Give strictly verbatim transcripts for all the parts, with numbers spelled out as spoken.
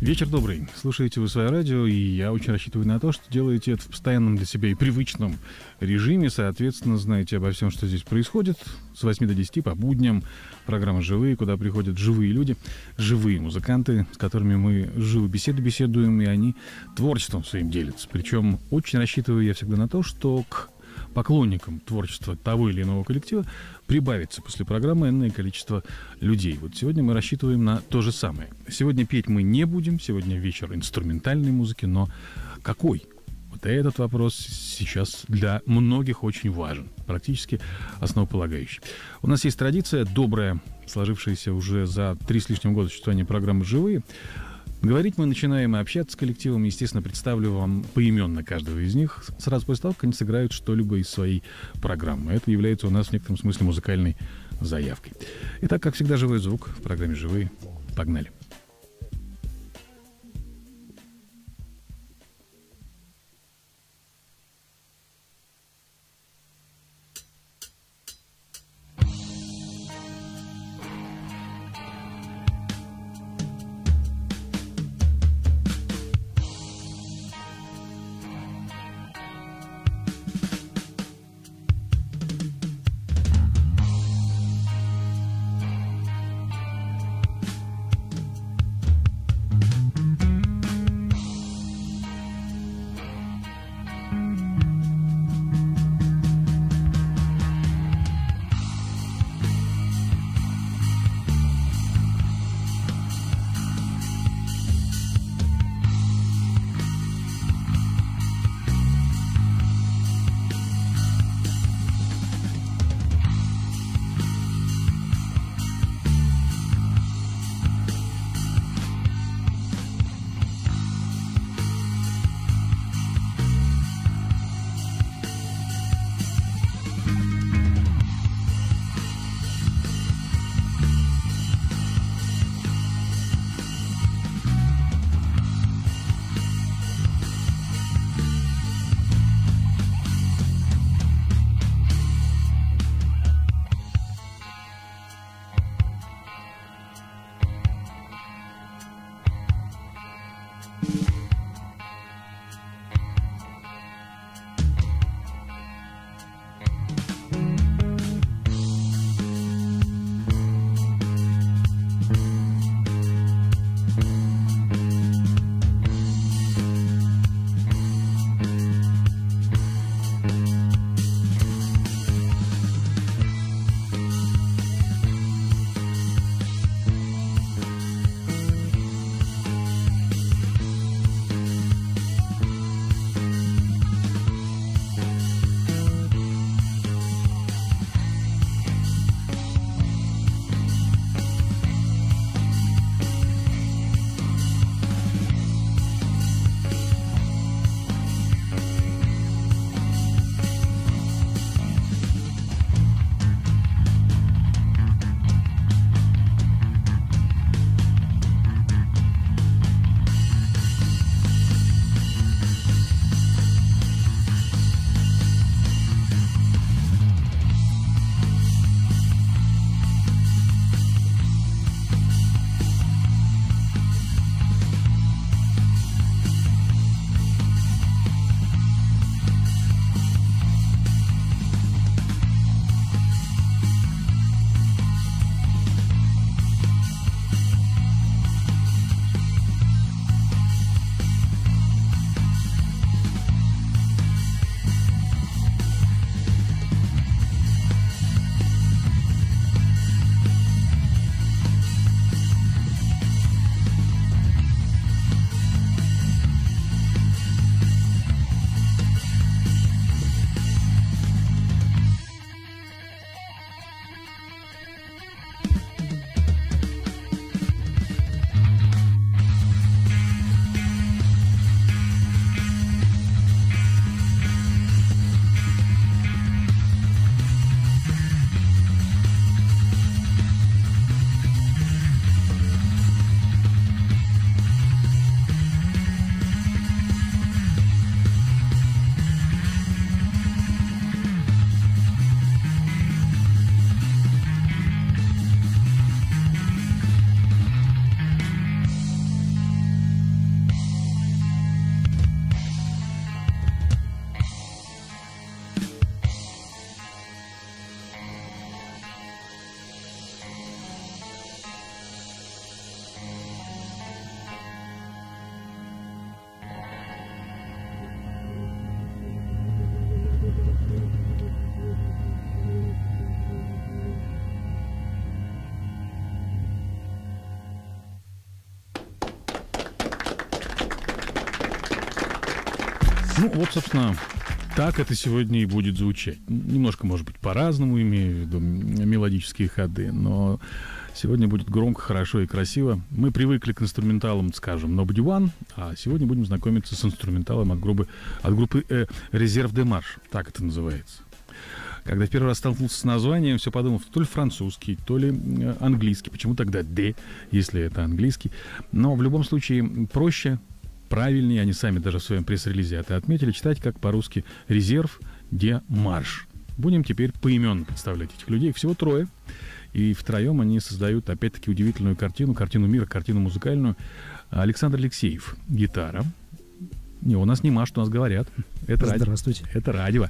Вечер добрый. Слушаете вы свое радио, и я очень рассчитываю на то, что делаете это в постоянном для себя и привычном режиме. Соответственно, знаете обо всем, что здесь происходит. С восьми до десяти по будням. Программа «Живые», куда приходят живые люди, живые музыканты, с которыми мы живо беседы беседуем, и они творчеством своим делятся. Причем очень рассчитываю я всегда на то, что к поклонникам творчества того или иного коллектива прибавится после программы энное количество людей. Вот сегодня мы рассчитываем на то же самое. Сегодня петь мы не будем, сегодня вечер инструментальной музыки, но какой? Вот этот вопрос сейчас для многих очень важен, практически основополагающий. У нас есть традиция, добрая, сложившаяся уже за три с лишним года существования программы «Живые». Говорить мы начинаем и общаться с коллективом. Естественно, представлю вам поименно каждого из них сразу после того, как они сыграют что-либо из своей программы. Это является у нас в некотором смысле музыкальной заявкой. Итак, как всегда, живой звук в программе «Живые». Погнали. Ну, вот, собственно, так это сегодня и будет звучать. Немножко, может быть, по-разному, имею в виду мелодические ходы, но сегодня будет громко, хорошо и красиво. Мы привыкли к инструменталам, скажем, Nobody One, а сегодня будем знакомиться с инструменталом от группы, от группы э, Réserve de Marche, так это называется. Когда первый раз столкнулся с названием, все подумал, то ли французский, то ли английский. Почему тогда «де», если это английский? Но в любом случае проще, правильнее, они сами даже в своем пресс-релизе это отметили, читать как по-русски «Réserve de Marche». Будем теперь поименно представлять этих людей. Всего трое. И втроем они создают, опять-таки, удивительную картину, картину мира, картину музыкальную. Александр Алексеев — гитара. Не, у нас не машут, у нас говорят. Это Здравствуйте. Ради... Это радио.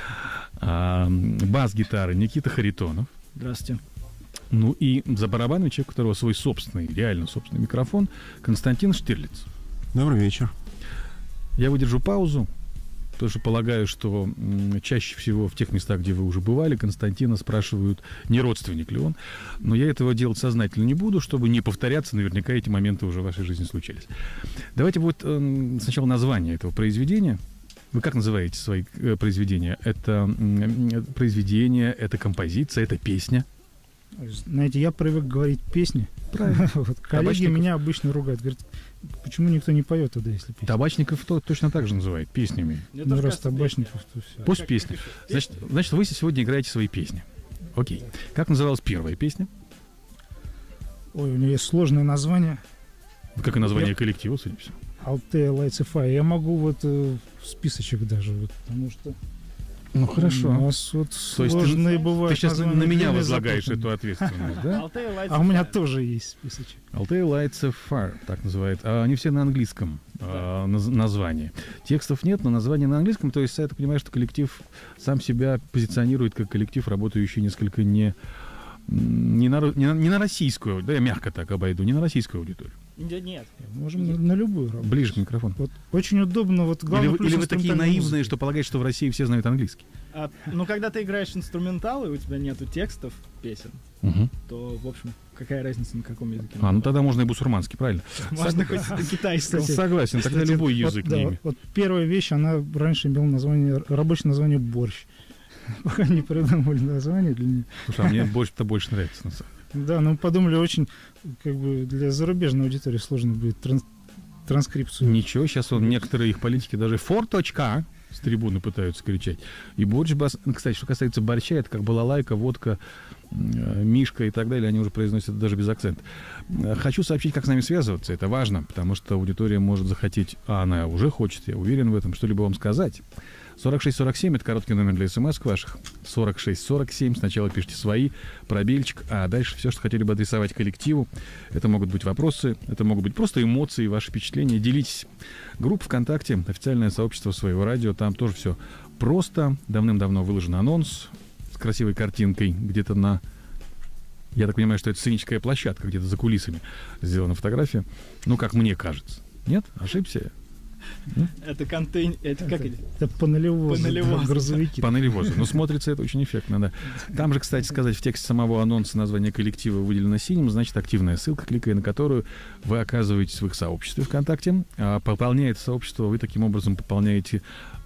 А, бас-гитары Никита Харитонов. Здравствуйте. Ну и за барабанами человек, у которого свой собственный, реально собственный микрофон, Константин Штирлиц. Добрый вечер. Я выдержу паузу, потому что полагаю, что м, чаще всего в тех местах, где вы уже бывали, Константина спрашивают, не родственник ли он. Но я этого делать сознательно не буду, чтобы не повторяться. Наверняка эти моменты уже в вашей жизни случались. Давайте вот э, сначала название этого произведения. Вы как называете свои э, произведения? Это э, произведение, это композиция, это песня? Знаете, я привык говорить песни. Правильно. Вот, коллеги Табачников. меня обычно ругают. Говорят, почему никто не поет тогда, если песня? Табачников то, точно так же называют песнями. Ну, раз табачников, то все. Пусть песня. Значит, значит, вы сегодня играете свои песни. Окей. Как называлась первая песня? Ой, у нее есть сложное название. Как и название Я- коллектива, судя по всему. Altea Lights and Fire. Я могу вот э, в списочек даже, вот, потому что Ну, у нас вот То есть ты- сложные Ты бывают сейчас на названия, меня длинные, возлагаешь запутанные. эту ответственность, да? А у меня тоже есть списочек. Altea Lights of Fire, так называют. А они все на английском а, наз- названии. Текстов нет, но название на английском. То есть я так понимаю, что коллектив сам себя позиционирует как коллектив, работающий несколько не, не, на, ру- не, на, не на российскую, да, я мягко так обойду, не на российскую аудиторию. Нет, нет. Можем на, на любую работу. Ближе к микрофону. Вот очень удобно. Вот Или, главный вы- плюс или вы такие инструментальной наивные, музыки. что полагаете, что в России все знают английский? А, ну, когда ты играешь инструменталы, у тебя нету текстов песен, Угу. то, в общем, какая разница, на каком языке? А, ну тогда можно и бусурманский, правильно? Можно хоть китайского. Кстати, Согласен, тогда Кстати, любой вот, язык да, не имеет. вот первая вещь, она раньше имела название, рабочее название борщ. Пока не придумали название для нее. Слушай, а мне больше-то больше нравится, на самом деле. Да, ну подумали, очень как бы для зарубежной аудитории сложно будет транс- транскрипцию. Ничего, сейчас он, некоторые их политики даже фор.а с трибуны пытаются кричать. И борщ, бас... Ну, кстати, что касается борща, это как балалайка, водка, э, мишка и так далее, они уже произносят это даже без акцента. Э, Хочу сообщить, как с нами связываться, это важно, потому что аудитория может захотеть, а она уже хочет, я уверен в этом, что-либо вам сказать. сорок шесть сорок семь — это короткий номер для смс ваших. сорок шесть сорок семь. Сначала пишите свои, пробельчик, а дальше все, что хотели бы адресовать коллективу. Это могут быть вопросы, это могут быть просто эмоции, ваши впечатления. Делитесь. Группа ВКонтакте, официальное сообщество своего радио, там тоже все просто. Давным-давно выложен анонс с красивой картинкой где-то на... Я так понимаю, что это сценическая площадка, где-то за кулисами сделана фотография. Ну, как мне кажется. Нет? Ошибся я? Это контейнер... Это как Это, это? это панелевозы, Панелевозы, да, грузовики. Панели воза. Но смотрится это очень эффектно, да. Там же, кстати сказать, в тексте самого анонса название коллектива выделено синим, значит, активная ссылка, кликая на которую вы оказываетесь в их сообществе ВКонтакте. А пополняя это сообщество, вы таким образом пополняете,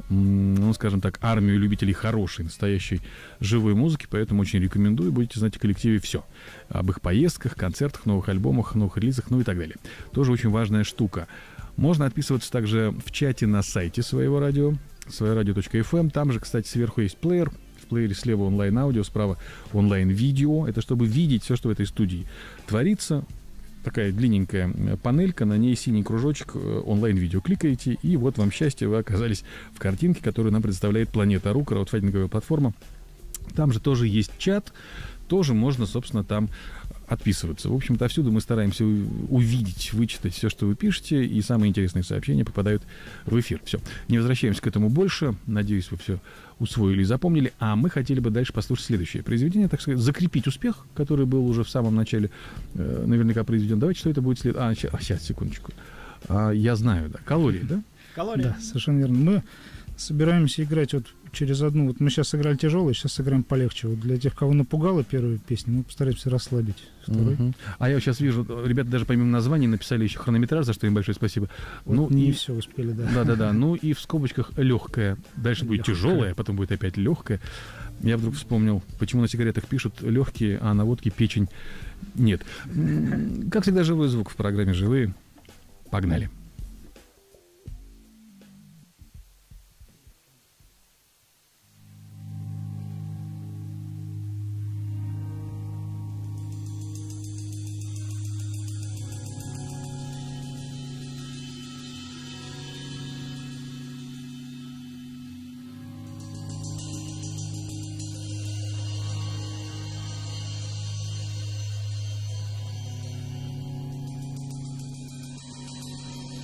м, ну, скажем так, армию любителей хорошей, настоящей живой музыки, поэтому очень рекомендую, будете знать о коллективе все. Об их поездках, концертах, новых альбомах, новых релизах, ну и так далее. Тоже очень важная штука. Можно отписываться также в чате на сайте своего радио, своерадио точка эф эм. Там же, кстати, сверху есть плеер. В плеере слева онлайн-аудио, справа онлайн-видео. Это чтобы видеть все, что в этой студии творится. Такая длинненькая панелька, на ней синий кружочек, онлайн-видео. Кликаете, и вот вам счастье, вы оказались в картинке, которую нам представляет Планета.ру, краудфандинговая платформа. Там же тоже есть чат, тоже можно, собственно, там отписываться. В общем-то, отсюда мы стараемся увидеть, вычитать все, что вы пишете, и самые интересные сообщения попадают в эфир. Все. Не возвращаемся к этому больше. Надеюсь, вы все усвоили и запомнили. А мы хотели бы дальше послушать следующее произведение, так сказать, закрепить успех, который был уже в самом начале э, наверняка произведен. Давайте, что это будет след... А, сейчас, сейчас, секундочку. А, я знаю, да. Калории, да? Калории. Да, совершенно верно. Мы собираемся играть вот через одну. Вот мы сейчас сыграли тяжелый, сейчас сыграем полегче. Вот для тех, кого напугала первая песня, мы постараемся расслабить второй. Мгм. А я сейчас вижу, ребята даже помимо названий написали еще хронометраж, за что им большое спасибо. Вот Ну, не и- все успели, да. Да-да-да. Ну и в скобочках легкая. Дальше будет Лёгкая. тяжелая, потом будет опять легкая. Я вдруг вспомнил, почему на сигаретах пишут легкие, а на водке печень нет. М, Как всегда, живой звук в программе «Живые». Погнали. Thank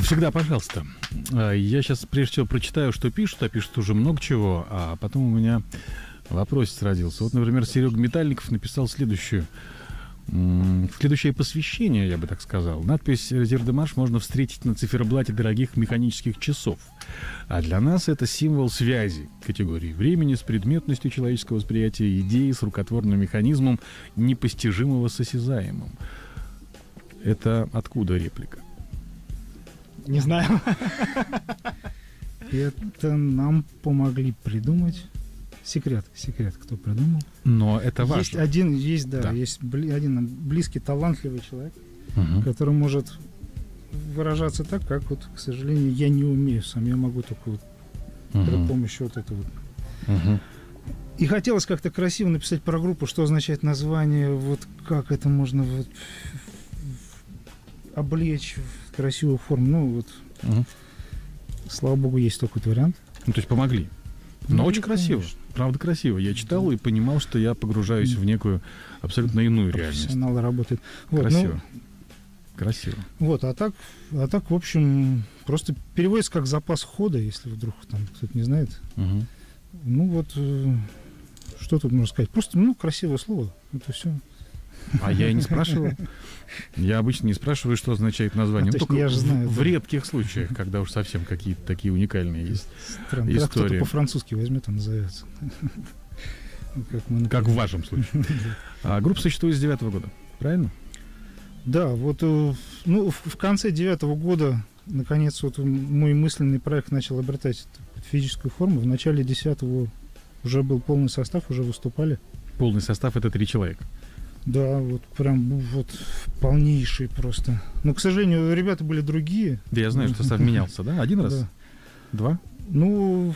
Всегда, пожалуйста. Я сейчас прежде всего прочитаю, что пишут, а пишут уже много чего, а потом у меня вопросец родился. Вот, например, Серега Метальников написал следующую. Следующее посвящение, я бы так сказал. Надпись «Резерв де Марш» можно встретить на циферблате дорогих механических часов. А для нас это символ связи категории времени с предметностью человеческого восприятия, идеи с рукотворным механизмом, непостижимого с осязаемым. Это откуда реплика? Не знаю. Это нам помогли придумать. Секрет, секрет, кто придумал. Но это важно. Есть один, есть, да, Да. есть бли- один близкий, талантливый человек, Мгм. который может выражаться так, как вот, к сожалению, я не умею сам. Я могу только вот при Мгм. помощи вот этого. Мгм. И хотелось как-то красиво написать про группу, что означает название, вот как это можно вот облечь в красивую форму. Ну вот, Мгм. слава богу, есть такой вот вариант. Ну, то есть помогли. Но Ну, очень красиво. конечно. Правда, красиво. Я читал и понимал, что я погружаюсь в некую абсолютно иную реальность. Профессионалы работают. Вот, Красиво. Красиво. ну, вот, а так, а так, в общем, просто переводится как запас хода, если вдруг там кто-то не знает. Мгм. Ну вот, э, что тут можно сказать? Просто, ну, красивое слово. Это все. А я и не спрашивал. Я обычно не спрашиваю, что означает название. А, Ну, точно, только я же в- знаю, в да. редких случаях, когда уж совсем какие-то такие уникальные есть. Странно. Когда кто-то История. по-французски возьмет, он назовется. Ну, Как, мы, Как в например. вашем случае. А группа существует с девятого года, правильно? Да, вот э, ну, в, в конце девятого года, наконец, вот мой мысленный проект начал обретать физическую форму. В начале десятого уже был полный состав, уже выступали. Полный состав — это три человека. Да, вот прям вот полнейший просто. Но, к сожалению, ребята были другие. Да, я знаю, что состав менялся, да? Один раз? Да. Два? Ну,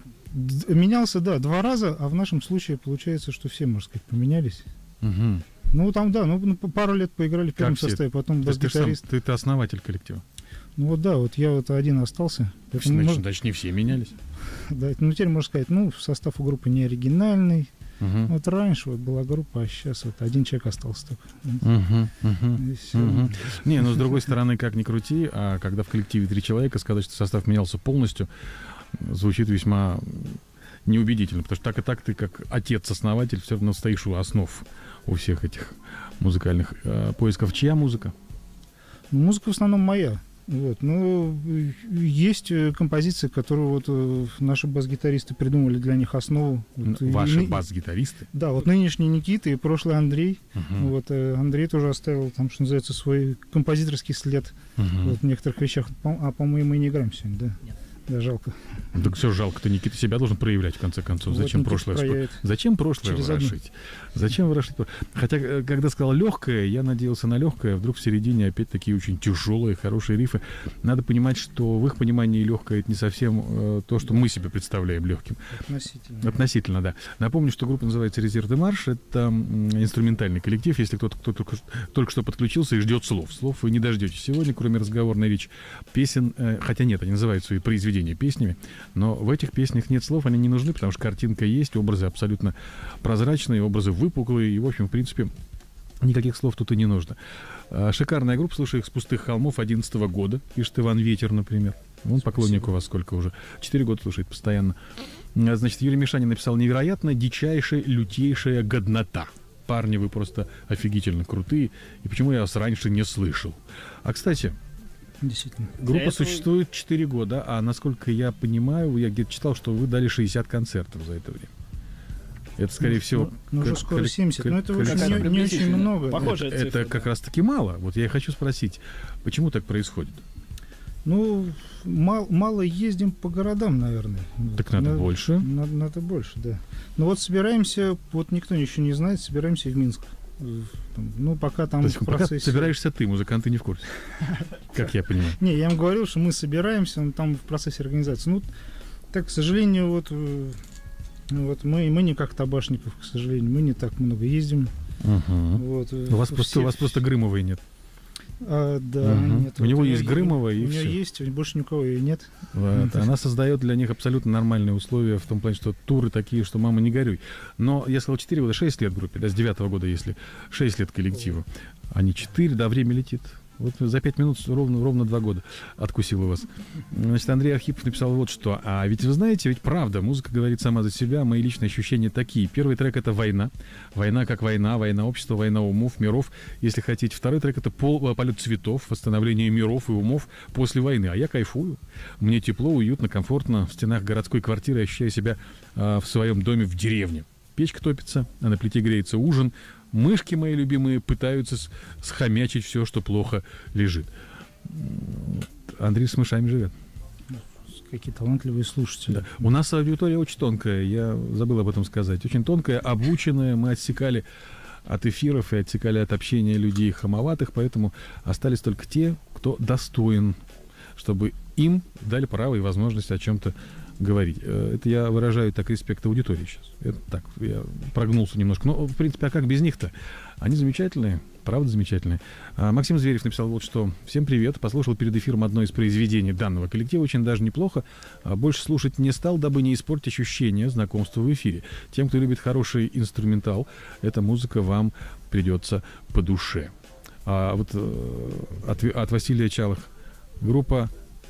д- менялся, да, два раза, а в нашем случае получается, что все, можно сказать, поменялись. Угу. Ну, там, да, ну, ну, пару лет поиграли в первом Как все? составе, потом То есть ты, ж сам- бас-гитарист. ты, ты основатель коллектива. Ну, вот да, вот я вот один остался. Поэтому Значит, можно- значит, не все менялись. да, ну, теперь можно сказать, ну, состав у группы не оригинальный. Угу. Вот раньше вот была группа, а сейчас вот один человек остался только. Угу. Угу. И всё. Мгм. Не, ну с другой стороны, как ни крути, а когда в коллективе три человека, сказать, что состав менялся полностью, звучит весьма неубедительно, потому что так и так ты, как отец-основатель, все равно стоишь у основ у всех этих музыкальных э, поисков. Чья музыка? Ну, музыка в основном моя. Вот. Но э, есть э, композиции, которые вот э, наши бас-гитаристы придумали для них основу. Вот, и- Ваши и- бас-гитаристы? Да, вот нынешний Никита и прошлый Андрей. Мгм. Вот э, Андрей тоже оставил там, что называется, свой композиторский след Мгм. вот, в некоторых вещах. По- А, по-моему, мы не играем сегодня, да? Нет. Да, жалко. Так все жалко-то, Никита себя должен проявлять, в конце концов. Вот Зачем Никита прошлое вспо- проявит. Зачем прошлое Через одну. ворошить? Зачем ворошить? про- Хотя, э, когда сказал легкое, я надеялся на легкое, вдруг в середине опять такие очень тяжелые, хорошие рифы. Надо понимать, что в их понимании легкое — это не совсем э, то, что мы себе представляем легким. Относительно. Относительно, да. Напомню, что группа называется «Резерв де Марш». Это м, инструментальный коллектив. Если кто-то, кто только, только что подключился и ждет слов. Слов вы не дождетесь сегодня, кроме разговорной речи. Песен, э, хотя нет, они называют свои произведения песнями, но в этих песнях нет слов, они не нужны, потому что картинка есть, образы абсолютно прозрачные, образы выпуклые, и, в общем, в принципе, никаких слов тут и не нужно. А, шикарная группа, слушаю их с «Пустых холмов» одиннадцатого года, пишет Иван Ветер, например. Он поклонник Спасибо. у вас сколько уже? Четыре года слушает постоянно. А, Значит, Юрий Мишанин написал: «Невероятно дичайшая, лютейшая годнота. Парни, вы просто офигительно крутые. И почему я вас раньше не слышал?» А, кстати, Действительно. группа этого- существует четыре года, а насколько я понимаю, я где-то читал, что вы дали шестьдесят концертов за это время. Это, скорее Ну, всего... ну, уже кол- скоро коллек- семьдесят. Но это, в коллек- общем, коллектив. не, не очень Приблизительно. много. Похоже. Это, Похожая это цифра, как да. раз-таки мало. Вот я и хочу спросить, почему так происходит? Ну, мал- мало ездим по городам, наверное. Так Вот. надо больше. Надо, надо больше, да. Ну вот собираемся, вот никто еще не знает, собираемся в Минск. В- там, Ну, пока там То есть в пока процессе... собираешься ты, музыканты не в курсе. Как я понимаю. Не, я им говорил, что мы собираемся, он там в процессе организации. Ну, так, к сожалению, вот, э, ну, вот мы, мы не как Табашников, к сожалению, мы не так много ездим. Мгм. Вот, э, У вас все- просто, у вас просто Грымовой нет. А, да, Мгм. нет. У вот него неё есть Грымова, и У нее всё. есть, больше ни у кого ее нет. Вот. Она создает для них абсолютно нормальные условия в том плане, что туры такие, что мама не горюй. Но я сказал четыре года, шесть лет группе, да, с девятого года, если шесть лет коллективу, а не четыре, да, время летит. Вот за пять минут ровно, ровно два года откусил у вас. Значит, Андрей Архипов написал вот что. А ведь вы знаете, ведь правда, музыка говорит сама за себя, мои личные ощущения такие. Первый трек — это «Война». Война как война, война общества, война умов, миров, если хотите. Второй трек — это пол, «Полет цветов», восстановление миров и умов после войны. А я кайфую. Мне тепло, уютно, комфортно. В стенах городской квартиры ощущаю себя а, в своем доме в деревне. Печка топится, а на плите греется ужин. Мышки мои любимые пытаются схомячить все, что плохо лежит. Андрей с мышами живет. Какие талантливые слушатели. Да. У нас аудитория очень тонкая, я забыл об этом сказать. Очень тонкая, обученная. Мы отсекали от эфиров и отсекали от общения людей хамоватых, поэтому остались только те, кто достоин, чтобы им дали право и возможность о чем-то говорить. Это я выражаю так респект аудитории сейчас. Это так, я прогнулся немножко. Но, в принципе, а как без них-то? Они замечательные, правда замечательные. А Максим Зверев написал вот что. Всем привет. Послушал перед эфиром одно из произведений данного коллектива. Очень даже неплохо. А больше слушать не стал, дабы не испортить ощущение знакомства в эфире. Тем, кто любит хороший инструментал, эта музыка вам придется по душе. А вот от, от Василия Чалых. Группа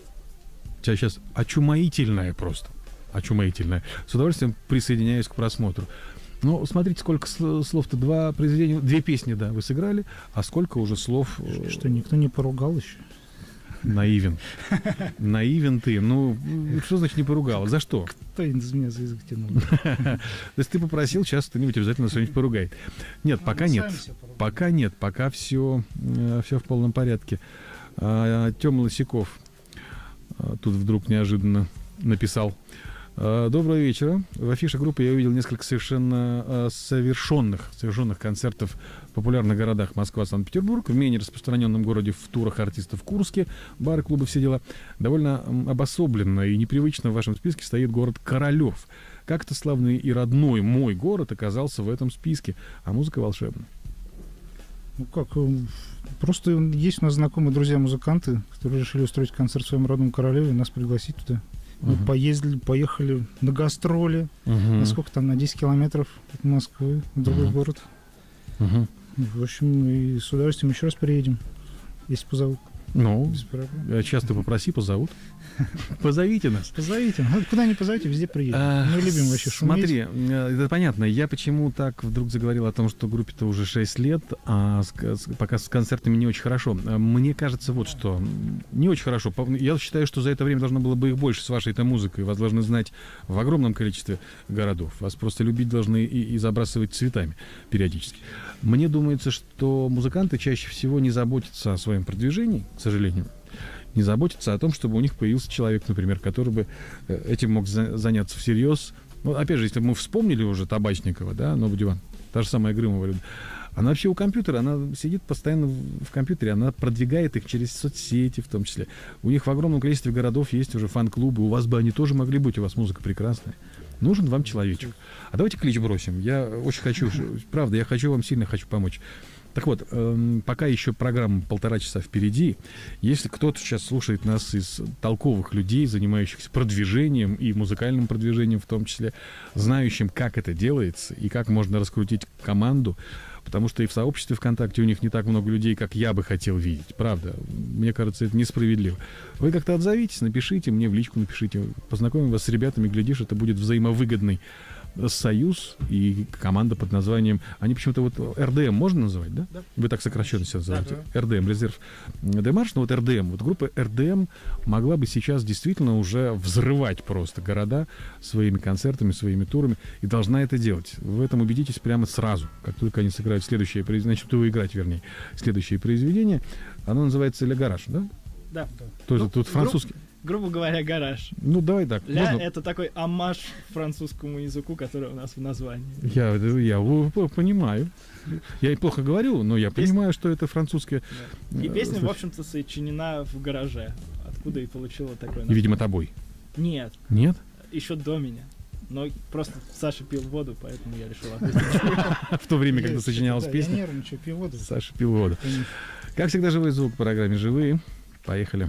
сейчас очумаительная просто. Очумаительная. С удовольствием присоединяюсь к просмотру. Ну, смотрите, сколько слов-то. Два произведения, две песни, да, вы сыграли, а сколько уже слов... Что, никто не поругал еще? Наивен. Наивен ты. Ну, что значит не поругал? За что? Кто из меня за язык тянул? То есть ты попросил, сейчас кто-нибудь обязательно что-нибудь поругает. Нет, пока нет. Пока нет, пока все, все в полном порядке. Тёма Лосяков тут вдруг неожиданно написал. Доброго вечера. В афише группы я увидел несколько совершенно совершенных, совершенных концертов в популярных городах Москва, Санкт-Петербург, в менее распространенном городе в турах артистов в Курске, бары, клубы, все дела. Довольно обособленно и непривычно в вашем списке стоит город Королёв. Как-то славный и родной мой город оказался в этом списке, а музыка волшебная. Ну как, просто есть у нас знакомые друзья-музыканты, которые решили устроить концерт в своем родном Королеве, нас пригласить туда. Мы uh-huh. поездили, поехали на гастроли, uh-huh. на сколько там, на десять километров от Москвы, в другой uh-huh. город. Uh-huh. В общем, и с удовольствием еще раз приедем, если позовут. Ну, часто попроси, позовут. Позовите нас. Позовите. Ну, куда не позовите, везде приедем. А, мы любим вообще шуметь. Смотри, это понятно. Я почему так вдруг заговорил о том, что группе-то уже шесть лет, а с, с, пока с концертами не очень хорошо. Мне кажется, вот что. Не очень хорошо. Я считаю, что за это время должно было бы их больше с вашей-то музыкой. Вас должны знать в огромном количестве городов. Вас просто любить должны и, и забрасывать цветами периодически. Мне думается, что музыканты чаще всего не заботятся о своем продвижении, к сожалению. Не заботятся о том, чтобы у них появился человек, например, который бы этим мог за- заняться всерьез. Ну, опять же, если мы вспомнили уже Табачникова, да, Новый диван, та же самая Грымова, она вообще у компьютера, она сидит постоянно в компьютере, она продвигает их через соцсети в том числе. У них в огромном количестве городов есть уже фан-клубы, у вас бы они тоже могли быть, у вас музыка прекрасная. Нужен вам человечек. А давайте клич бросим. Я очень хочу, правда, я хочу вам сильно хочу помочь. Так вот, э, пока еще программа полтора часа впереди. Если кто-то сейчас слушает нас из толковых людей, занимающихся продвижением и музыкальным продвижением в том числе, знающим, как это делается и как можно раскрутить команду, потому что и в сообществе ВКонтакте у них не так много людей, как я бы хотел видеть. Правда, мне кажется, это несправедливо. Вы как-то отзовитесь, напишите, мне в личку напишите, познакомим вас с ребятами, глядишь, это будет взаимовыгодный союз и команда под названием... Они почему-то вот эр дэ эм можно называть, да? Да. Вы так сокращенно себя называете. Да, да. эр дэ эм, резерв Демарш, но вот эр дэ эм, вот группа эр дэ эм могла бы сейчас действительно уже взрывать просто города своими концертами, своими турами, и должна это делать. В этом убедитесь прямо сразу, как только они сыграют следующее произведение, значит, вы играть, вернее, следующее произведение. Оно называется «Ле Гараж», да? Да. То есть ну, тут французский... Грубо говоря, гараж. Ну, давай так. Ля можно... — это такой оммаж французскому языку, который у нас в названии. Я, я понимаю. Я и плохо говорю, но я Песня... понимаю, что это французское. Да. И песня, в общем-то, сочинена в гараже. Откуда и получила такое название. И, видимо, тобой. Нет. Нет? Еще до меня. Но просто Саша пил воду, поэтому я решил ответить. В то время, когда сочинялась песня. Я нервничаю, пил воду. Саша пил воду. Как всегда, живой звук в программе «Живые». Поехали.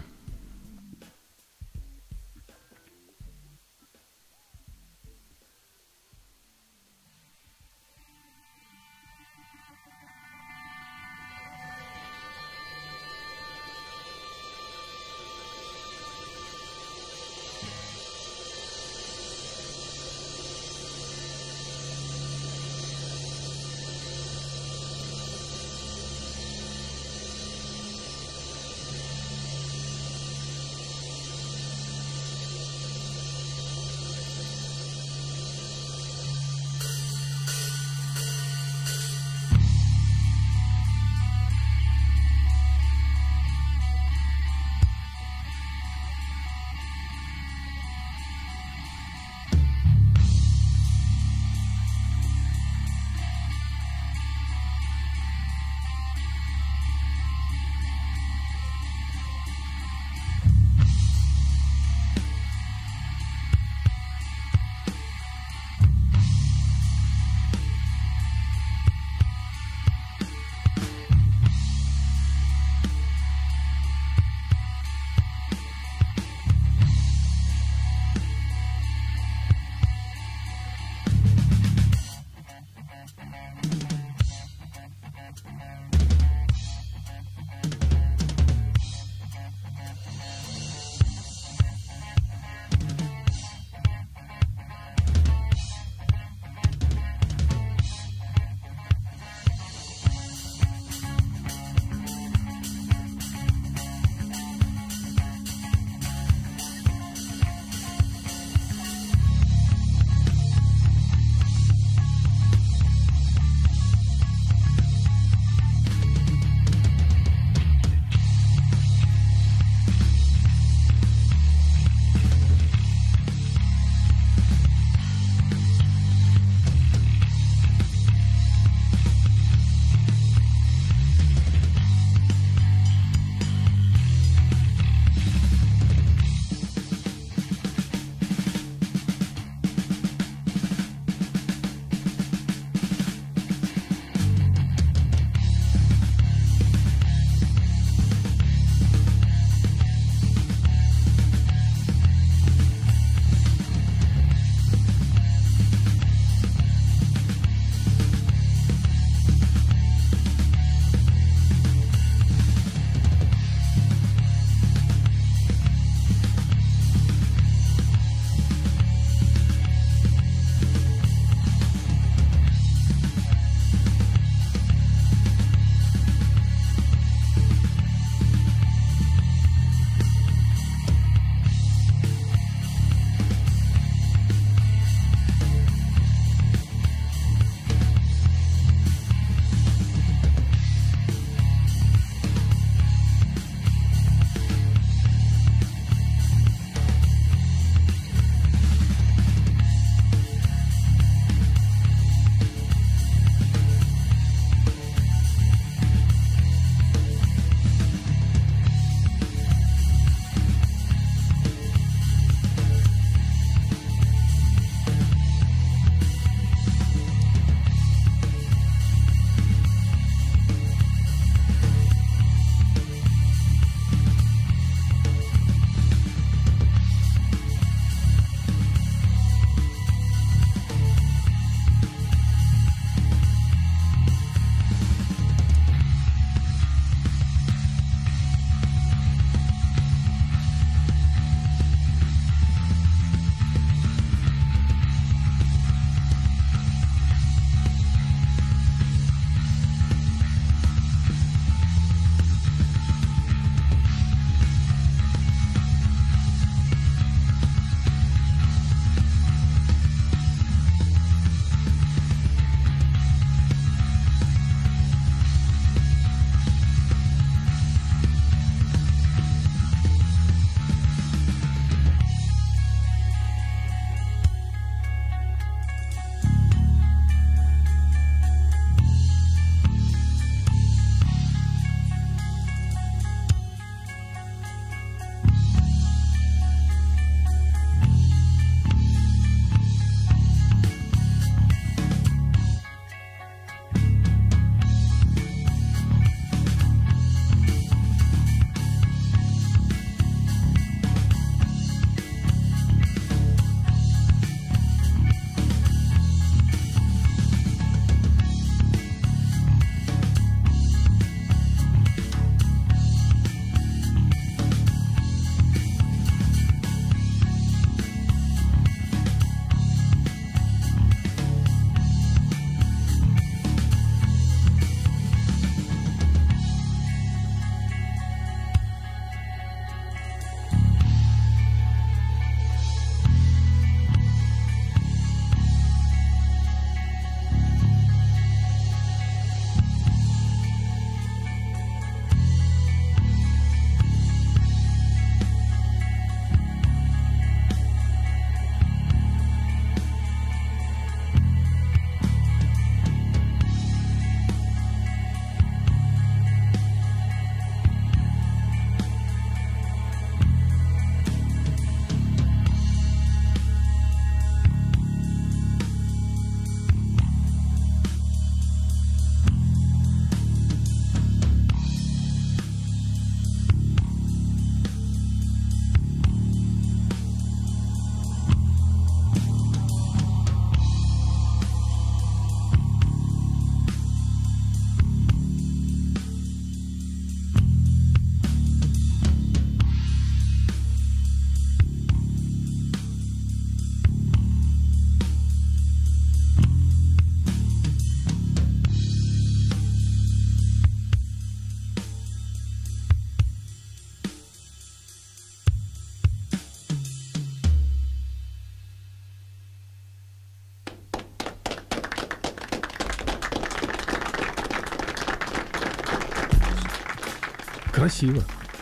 Красиво.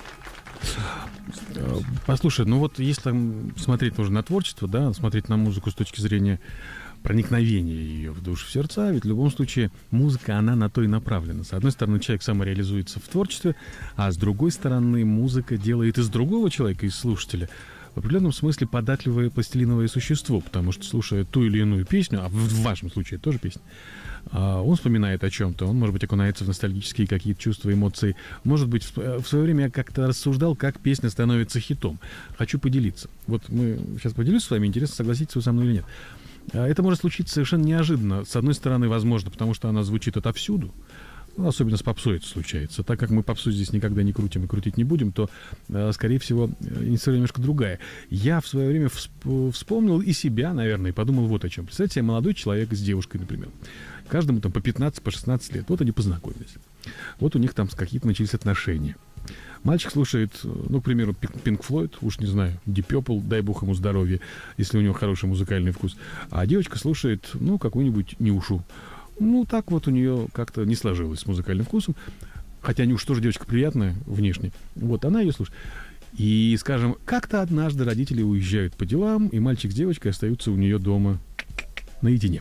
Послушай, ну вот если там смотреть нужно на творчество, да, смотреть на музыку с точки зрения проникновения ее в душу, в сердца, ведь в любом случае музыка, она на то и направлена. С одной стороны, человек самореализуется в творчестве, а с другой стороны, музыка делает из другого человека, из слушателя, в определенном смысле податливое пластилиновое существо, потому что, слушая ту или иную песню, а в вашем случае это тоже песня, он вспоминает о чем-то, он, может быть, окунается в ностальгические какие-то чувства, эмоции. Может быть, в свое время я как-то рассуждал, как песня становится хитом. Хочу поделиться. Вот мы сейчас поделюсь с вами, интересно, согласитесь вы со мной или нет. Это может случиться совершенно неожиданно. С одной стороны, возможно, потому что она звучит отовсюду. Ну, особенно с попсой это случается. Так как мы попсу здесь никогда не крутим и крутить не будем, то, скорее всего, инициатива немножко другая. Я в свое время вспомнил и себя, наверное, и подумал вот о чем. Представьте себе, молодой человек с девушкой, например. Каждому там по пятнадцать, по шестнадцать лет. Вот они познакомились. Вот у них там какие-то начались отношения. Мальчик слушает, ну, к примеру, Pink Floyd, уж не знаю, Deep Purple, дай бог ему здоровья, если у него хороший музыкальный вкус. А девочка слушает, ну, какую-нибудь Нюшу. Ну, так вот у нее как-то не сложилось с музыкальным вкусом. Хотя Нюша тоже девочка приятная внешне. Вот, она ее слушает. И, скажем, как-то однажды родители уезжают по делам, и мальчик с девочкой остаются у нее дома наедине.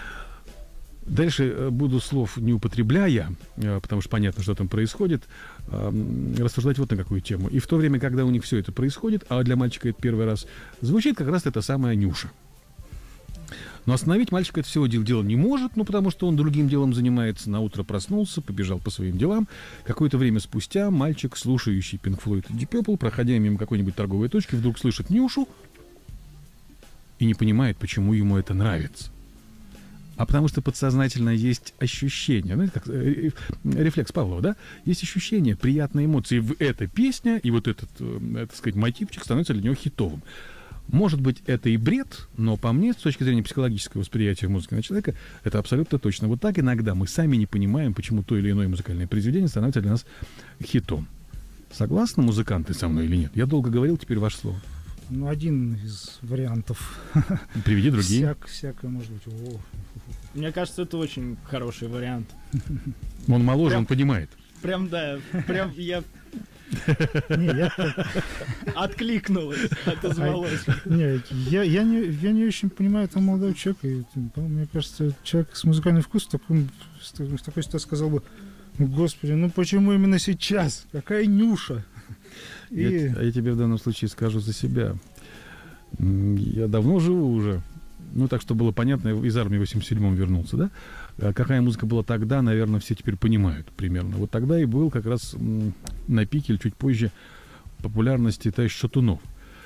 Дальше буду слов не употребляя, потому что понятно, что там происходит, рассуждать вот на какую тему. И в то время, когда у них все это происходит, а для мальчика это первый раз, звучит как раз эта самая Нюша. Но остановить мальчика это всего дела не может, ну, потому что он другим делом занимается. На утро проснулся, побежал по своим делам. Какое-то время спустя мальчик, слушающий Pink Floyd и Deep Purple, проходя мимо какой-нибудь торговой точки, вдруг слышит Нюшу и не понимает, почему ему это нравится. А потому что подсознательно есть ощущение, знаете, как рефлекс Павлова, да? Есть ощущение, приятные эмоции. В эта песня и вот этот, так сказать, мотивчик становится для него хитовым. Может быть, это и бред, но по мне, с точки зрения психологического восприятия музыки на человека, это абсолютно точно. Вот так иногда мы сами не понимаем, почему то или иное музыкальное произведение становится для нас хитом. Согласны музыканты со мной или нет? Я долго говорил, теперь ваше слово. Ну, один из вариантов. Приведи другие. Всяк, всякое может быть. О. Мне кажется, это очень хороший вариант. Он моложе, прям, он понимает. Прям, да, прям я... Не, я... Откликнулась, отозвалась. Не, я, я, не, я не очень понимаю этого молодого человека. И, мне кажется, человек с музыкальным вкусом в, таком, в такой ситуации сказал бы: ну, господи, ну почему именно сейчас? Какая Нюша? И... Я, я тебе в данном случае скажу за себя. Я давно живу уже. Ну, так что было понятно, из армии в восемьдесят седьмом вернулся, да? А какая музыка была тогда, наверное, все теперь понимают примерно. Вот тогда и был как раз на пике или чуть позже популярности Товарищ Шатунов.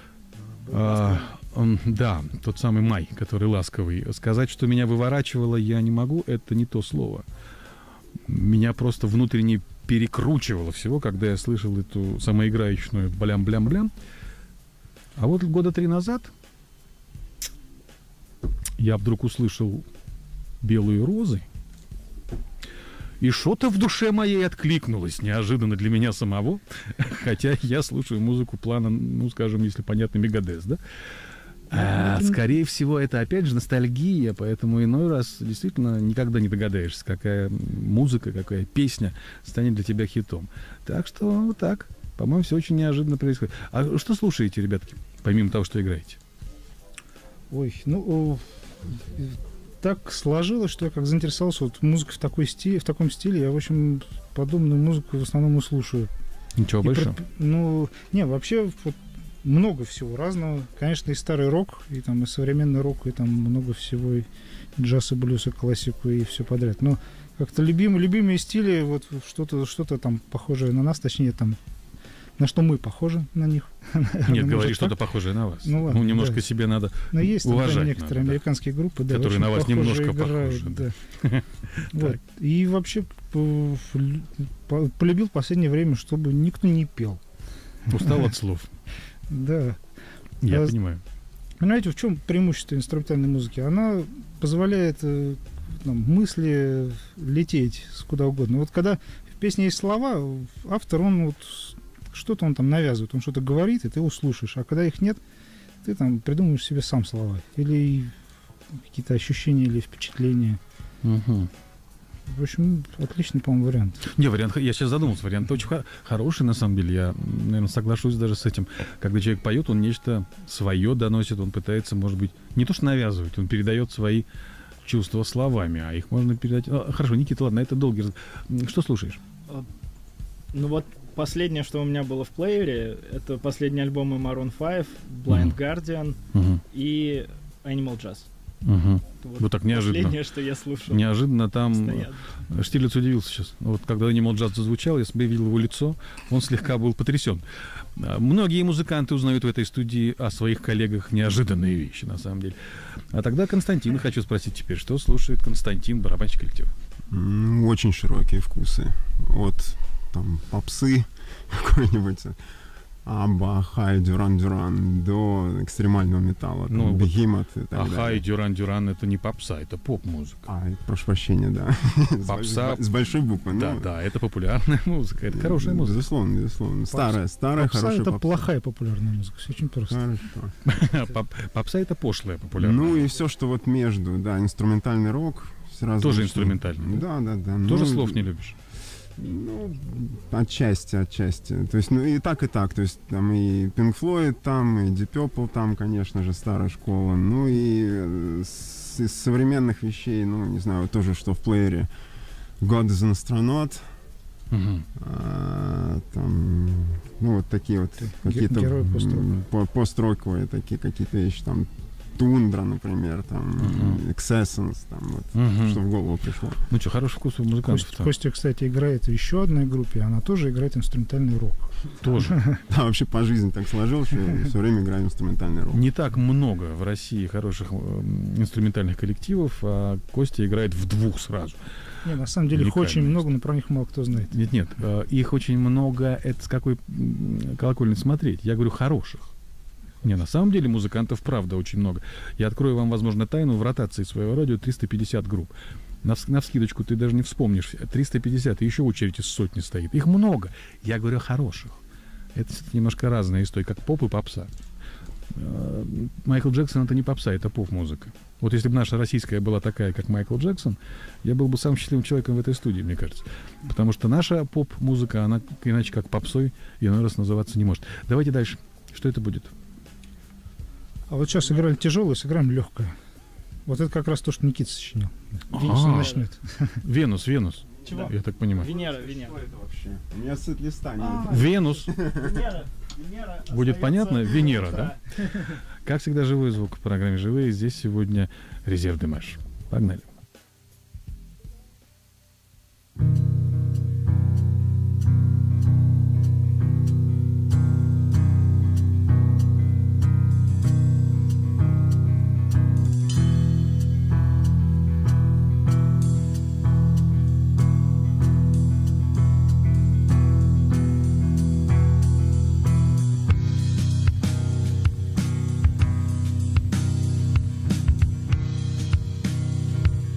А, он, да, тот самый май, который ласковый. Сказать, что меня выворачивало, я не могу, это не то слово. Меня просто внутренне перекручивало всего, когда я слышал эту самоиграющую блям-блям-блям. А вот года три назад я вдруг услышал «Белые розы», и что-то в душе моей откликнулось неожиданно для меня самого, хотя я слушаю музыку плана, ну, скажем, если понятно, Мегадес, да? А, скорее всего, это опять же ностальгия, поэтому иной раз действительно никогда не догадаешься, какая музыка, какая песня станет для тебя хитом. Так что вот так. По-моему, все очень неожиданно происходит. А что слушаете, ребятки, помимо того, что играете? Ой, ну... Так сложилось, что я как заинтересовался вот музыкой в, такой стиле, в таком стиле. Я, в общем, подобную музыку в основном и слушаю. Ничего большого? Про, ну, не, вообще вот, много всего разного. Конечно, и старый рок, и там и современный рок, и там много всего, и джаз, и блюз, и классику, и все подряд. Но как-то любимые, любимые стили, вот что-то, что-то там похожее на нас, точнее, там, на что мы похожи на них. Нет, говори что-то похожее на вас. Ну, ладно, ну немножко да. себе надо Но есть уважать. Там, некоторые надо, американские да. группы, да, которые на вас немножко играют, похожи. Да. Вот. И вообще полюбил в последнее время, чтобы никто не пел. Устал от слов. Да. Я понимаю. Понимаете, в чем преимущество инструментальной музыки? Она позволяет нам, мысли лететь куда угодно. Вот когда в песне есть слова, автор, он вот что-то он там навязывает, он что-то говорит, и ты его слушаешь. А когда их нет, ты там придумываешь себе сам слова. Или какие-то ощущения или впечатления. Угу. В общем, отличный, по-моему, вариант. Не, вариант, я сейчас задумался, вариант очень хо- хороший, на самом деле. Я, наверное, соглашусь даже с этим. Когда человек поет, он нечто свое доносит, он пытается, может быть, не то что навязывать, он передает свои чувства словами, а их можно передать... А, хорошо, Никита, ладно, это долгий раз... Что слушаешь? Ну вот последнее, что у меня было в плеере, это последние альбомы Maroon пять, Blind Мгм. Guardian Угу. и Animal Jazz. Угу. Вот, Вот так неожиданно. Последнее, что я слушал. Неожиданно там... постоянно. Штирлиц удивился сейчас. Вот когда Animal Jazz зазвучал, я себе видел его лицо, он слегка был потрясен. А, Многие музыканты узнают в этой студии о своих коллегах неожиданные вещи, на самом деле. А тогда Константина хочу спросить теперь, что слушает Константин, барабанщик коллектива? М, Очень широкие вкусы. От там попсы какой-нибудь, Абба, Хай, Дюран Дюран, до экстремального металла, там, Ну, вот Бегемот и так Аха и далее. Дюран Дюран это не попса, это поп-музыка. А, прошу прощения, да. С Попса- большой- С большой буквы. Да, ну, да, это популярная музыка, это хорошая музыка. Безусловно, безусловно. Старая, старая, Попса — хорошая это попса. плохая популярная музыка. Все очень просто. Хорошо. Поп- Попса это пошлая популярная. Ну и все, что вот между, да, инструментальный рок. все различные. Тоже инструментальный, Да, да, да. Тоже Ну, слов не любишь? Ну, отчасти, отчасти. То есть, ну, и так, и так. То есть, там и Pink Floyd там, и Deep Purple там, конечно же, старая школа. Ну, и э, с, из современных вещей, ну, не знаю, тоже, что в плеере God is an Astronaut. Мгм. а, там, ну, вот такие вот ге- какие-то герой м, пост-рока. по- построковые такие какие-то вещи. Там, Тундра, например, там, Мгм. Excessence, там, вот, Мгм. что в голову пришло. Ну что, хороший вкус у музыкантов Костя, Костя, кстати, играет в еще одной группе, она тоже играет инструментальный рок. тоже. Да, вообще по жизни так сложилось, что я все время играю инструментальный рок. Не так много в России хороших м, инструментальных коллективов, а Костя играет в двух сразу. Не, на самом деле их Уникальность. очень много, но про них мало кто знает. Нет, нет, э, их очень много, это с какой м, колокольни смотреть. Я говорю хороших. Не, на самом деле музыкантов правда очень много. Я открою вам, возможно, тайну. В ротации своего радио триста пятьдесят групп. На, вс- на вскидочку ты даже не вспомнишь. триста пятьдесят, и еще очередь из сотни стоит. Их много. Я говорю о хороших. Это всё-таки немножко разная история, как поп и попса. Э, Майкл Джексон — это не попса, это поп-музыка. Вот если бы наша российская была такая, как Майкл Джексон, я был бы самым счастливым человеком в этой студии, мне кажется. Потому что наша поп-музыка, она иначе как попсой иной раз называться не может. Давайте дальше. Что это будет? А вот сейчас играем тяжелое, сыграем легкое. Вот это как раз то, что Никита сочинил. Венус Ага. начнет. Венус, Венус. Чего? Я так понимаю. Венера, Венера. Что это вообще? У меня сет-листа нет. А. Венус. Венера. Венера Будет остается- понятно? Венера, да? Как всегда, живой звук в программе «Живые». Здесь сегодня резерв Димаш. Погнали. Thank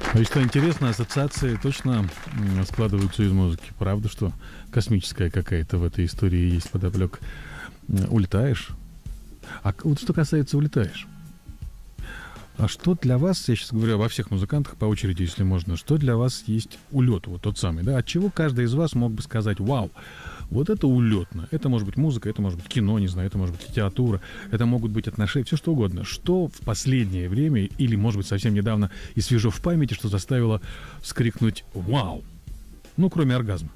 А и что интересно, ассоциации точно м, складываются из музыки. Правда, что космическая какая-то в этой истории есть подоплека. Улетаешь. А к- вот что касается улетаешь. А что для вас, я сейчас говорю обо всех музыкантах по очереди, если можно, что для вас есть улет, вот тот самый, да? От чего каждый из вас мог бы сказать: вау, вот это улетно. Это может быть музыка, это может быть кино, не знаю, это может быть литература, это могут быть отношения, все что угодно. Что в последнее время, или, может быть, совсем недавно и свежо в памяти, что заставило вскрикнуть «Вау!» Ну, кроме оргазма.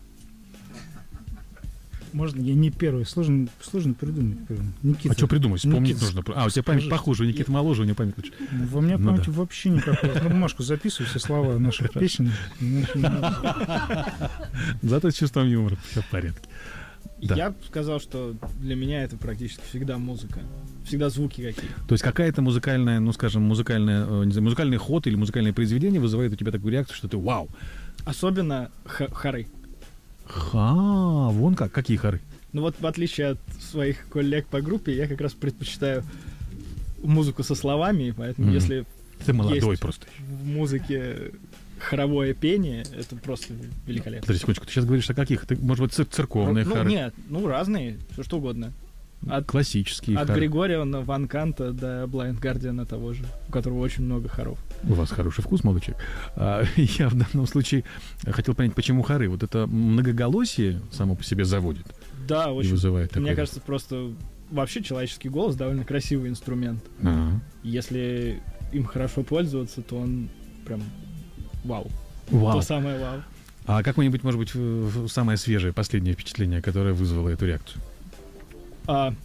Можно, я не первый. Сложно, сложно придумать первым. Никита. А что придумать? Вспомнить Никита, нужно. А, у тебя память скажи, похуже, у Никиты моложе, у него память лучше. Ну, во меня Ну памяти да. вообще никакой. На бумажку записываю все слова наших песен. Иначе не- Зато с чувством юмора все в порядке. Да. Я бы сказал, что для меня это практически всегда музыка. Всегда звуки какие-то. То есть какая-то музыкальная, ну, скажем, музыкальная, э, не знаю, музыкальный ход или музыкальное произведение вызывает у тебя такую реакцию, что ты «Вау!» Особенно х- хоры. Ха, вон как, какие хоры. Ну вот в отличие от своих коллег по группе, я как раз предпочитаю музыку со словами, и поэтому Мгм. если Ты молодой Есть. просто. в музыке хоровое пение, это просто великолепно. Подожди секундочку, ты сейчас говоришь о каких? Ты, может быть, цер- церковные Ну хоры? нет, ну разные, все что угодно. От, Классические от хоры. Григориана Ван Канта до Blind Guardian того же, у которого очень много хоров. У вас хороший вкус, молодой человек. А, я в данном случае хотел понять, почему хоры. Вот это многоголосие само по себе заводит Да, и очень. вызывает такое. Мне кажется, просто вообще человеческий голос довольно красивый инструмент. Ага. Если им хорошо пользоваться, то он прям вау. Вау. То самое вау. А какое-нибудь, может быть, в- в- самое свежее, последнее впечатление, которое вызвало эту реакцию? А,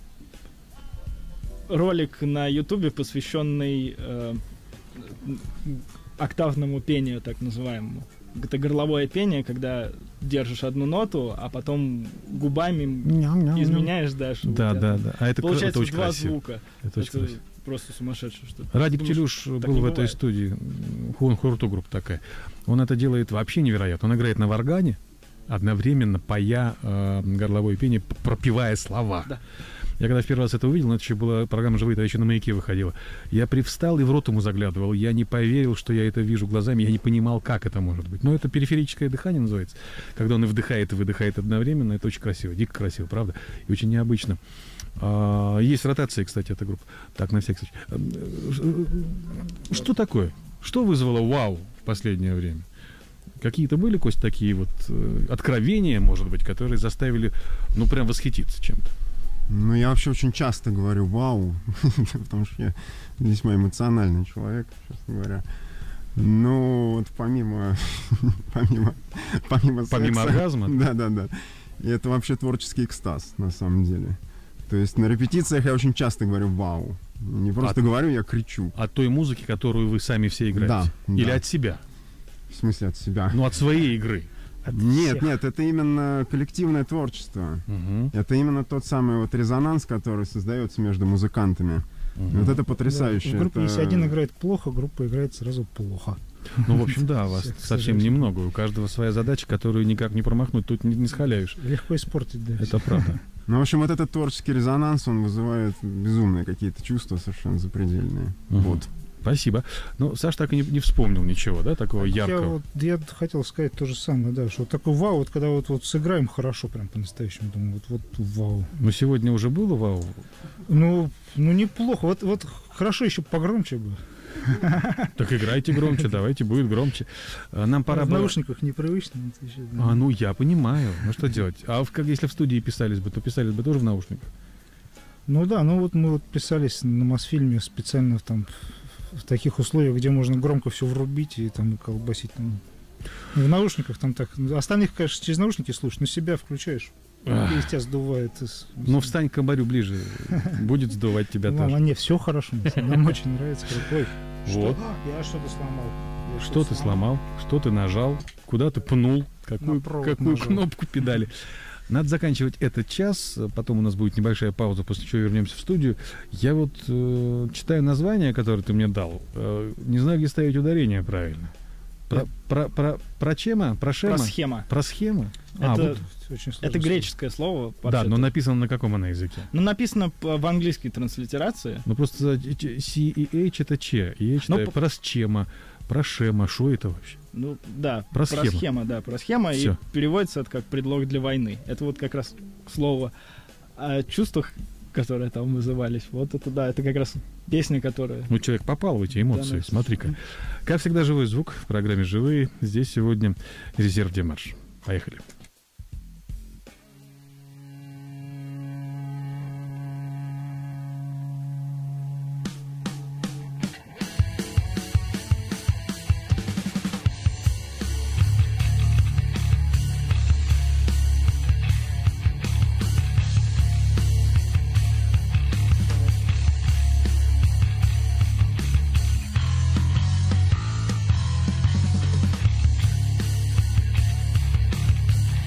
ролик на Ютубе, посвященный э, октавному пению, так называемому. Это горловое пение, когда держишь одну ноту, а потом губами изменяешь, да, что у Да, тебя да, да. А это, получается это очень два красиво. звука. Это очень Это красиво. просто сумасшедшее что-то. Радик Думаешь, Телюш так был не в этой бывает. студии. Хуан Хурту группа такая. Он это делает вообще невероятно. Он играет на варгане, одновременно поя э, горловое пение, п- пропевая слова. Да. Я когда в первый раз это увидел, но это еще была программа «Живые», тогда еще на «Маяке» выходила. Я привстал и в рот ему заглядывал. Я не поверил, что я это вижу глазами. Я не понимал, как это может быть. Но это периферическое дыхание называется. Когда он и вдыхает, и выдыхает одновременно. Это очень красиво. Дико красиво, правда? И очень необычно. А, есть ротация, кстати, эта группа. Так, на всякий случай. Что такое? Что вызвало вау в последнее время? Какие-то были, Кость, такие вот э, откровения, может быть, которые заставили, ну, прям восхититься чем-то? Ну, я вообще очень часто говорю «вау», потому что я весьма эмоциональный человек, честно говоря. Ну, вот помимо... помимо помимо Помимо секса- оргазма? Да-да-да. И это вообще творческий экстаз, на самом деле. То есть на репетициях я очень часто говорю «вау». Не просто А- говорю, я кричу. От той музыки, которую вы сами все играете? Да, Или да. от себя? В смысле от себя. Ну, от своей игры. Нет, всех. нет, это именно коллективное творчество. Мгм. Это именно тот самый вот резонанс, который создается между музыкантами. И Мгм. вот это Да, потрясающе. в группе, это- если один играет плохо, группа играет сразу плохо. Ну, в общем, да, вас Всех, к совсем сожалению. немного. У каждого своя задача, которую никак не промахнуть. Тут не, не схаляешь. Легко испортить, да. Это правда. Ну, в общем, вот этот творческий резонанс, он вызывает безумные какие-то чувства совершенно запредельные. Мгм. Вот. Спасибо. Ну, Саш так и не, не вспомнил ничего, да, такого Я, яркого? вот, я хотел сказать то же самое, да, что вот такой вау, вот когда вот, вот сыграем хорошо, прям по-настоящему, думаю, вот, вот вау. Ну, сегодня уже было вау. Ну, ну неплохо, вот, вот хорошо еще погромче бы. Так играйте громче, давайте, будет громче. А, Нам пора в было... наушниках непривычно. это еще, да. А, ну, я понимаю. Ну, что делать? А в- как если в студии писались бы, то писались бы тоже в наушниках? Ну да, ну вот мы вот писались на Мосфильме специально в, там в таких условиях, где можно громко все врубить и там колбасить. Там. В наушниках там так. Остальных, конечно, через наушники слушать, но себя включаешь. Ах. И из тебя сдувает. из- Ну, встань к комарю ближе. Будет сдувать тебя Ну, тоже. а не, все хорошо. Нам очень нравится. Ой, Вот. что? Я что-то сломал. Я Что ты сломал? Что ты нажал? Куда ты пнул? Какую, На провод какую нажал. кнопку педали? Надо заканчивать этот час, потом у нас будет небольшая пауза, после чего вернемся в студию. Я вот э, читаю название, которое ты мне дал, э, не знаю, где ставить ударение правильно. Про, про, про, про чема? Про шема? Про схема. Про схему? А, Это, вот, Очень сложно. это греческое слово. да, вообще-то. но написано на каком она языке? Ну, написано п- в английской транслитерации. Ну, просто C и H это Че, и H Ну, это по- просчема, Про шема, что это вообще? Ну, да, про, про схема. схема, да, про схема, Всё. и переводится это как предлог для войны. Это вот как раз к слову о чувствах, которые там вызывались. Вот это, да, это как раз песня, которая... Ну, человек попал в эти эмоции, Да, смотри-ка. Как всегда, живой звук в программе «Живые». Здесь сегодня резерв Демарш. Поехали. Thank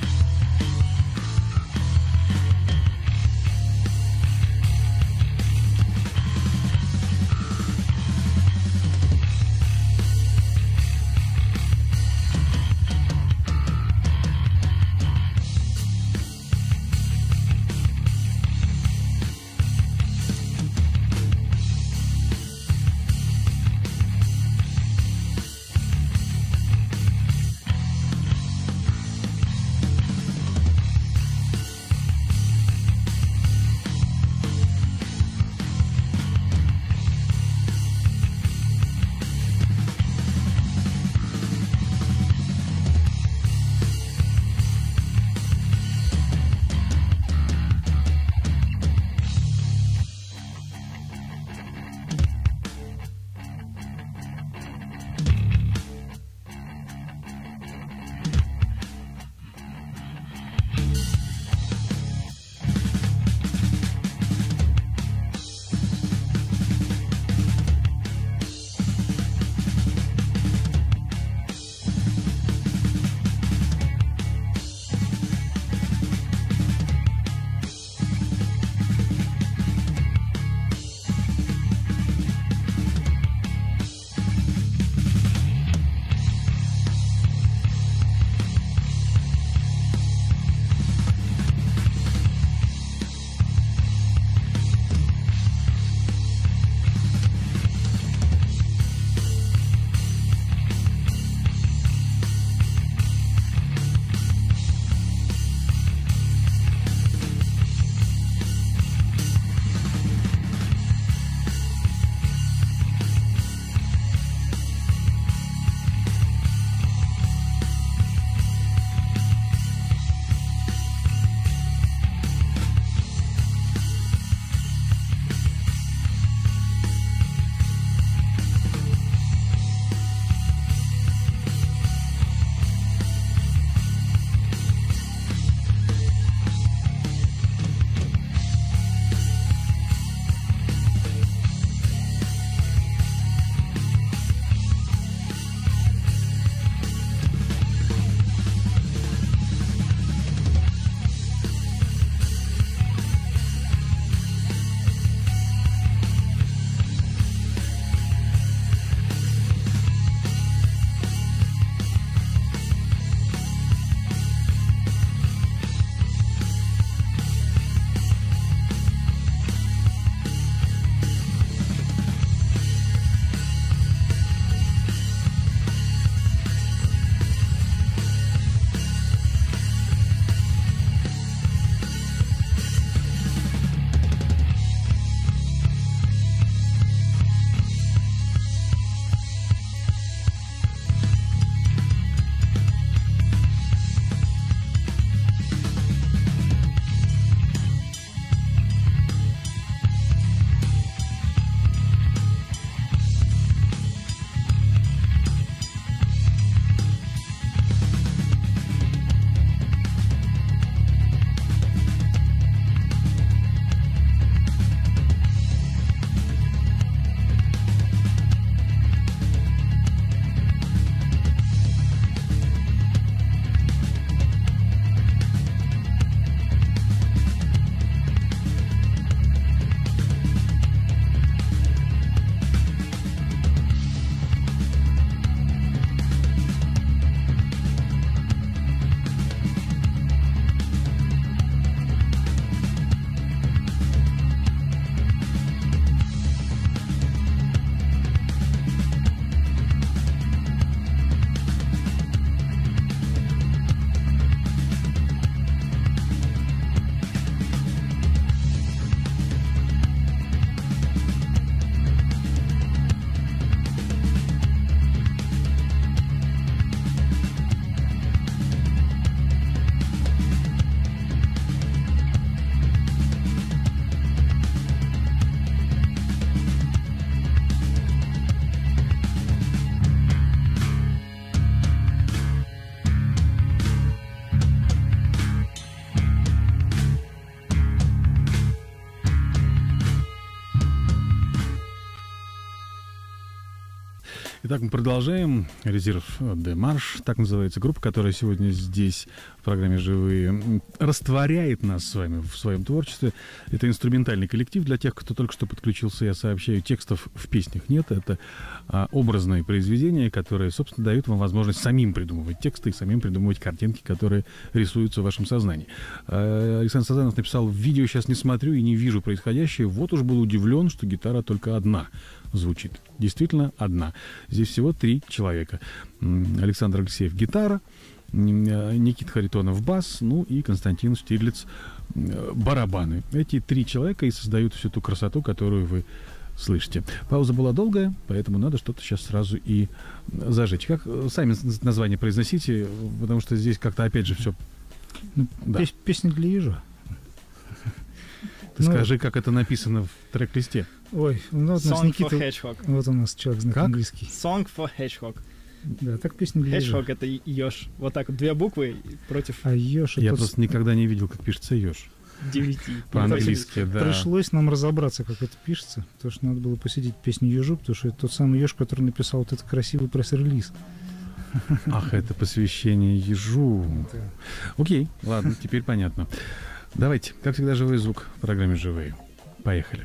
Итак, мы продолжаем. Резерв де Марш, так называется группа, которая сегодня здесь в программе «Живые» растворяет нас с вами в своем творчестве. Это инструментальный коллектив. Для тех, кто только что подключился, я сообщаю, текстов в песнях нет. Это а, образные произведения, которые, собственно, дают вам возможность самим придумывать тексты и самим придумывать картинки, которые рисуются в вашем сознании. А, Александр Сазанов написал: видео сейчас не смотрю и не вижу происходящее. Вот уж был удивлен, что гитара только одна звучит. Действительно, одна. Здесь всего три человека. Александр Алексеев — гитара, Никита Харитонов — бас, ну и Константин Штирлиц — барабаны. Эти три человека и создают всю ту красоту, которую вы слышите. Пауза была долгая, поэтому надо что-то сейчас сразу и зажечь. Как сами название произносите, потому что здесь как-то опять же все... Ну, да. пес- песня для ежа. Ты ну, скажи, как это написано в трек-листе. Ой, ну вот у нас Никита... Вот у нас человек знает английский. Song for Hedgehog. Да, так песня для ежа. Hedgehog — это еж. Вот так вот, две буквы против... А еж... Я просто никогда не видел, как пишется еж. Девяти. По-английски, да. Пришлось нам разобраться, как это пишется, потому что надо было посидеть песню ежу, потому что это тот самый еж, который написал вот этот красивый пресс-релиз. Ах, это посвящение ежу. Да. Окей, ладно, теперь понятно. Давайте, как всегда, живой звук в программе «Живые». Поехали.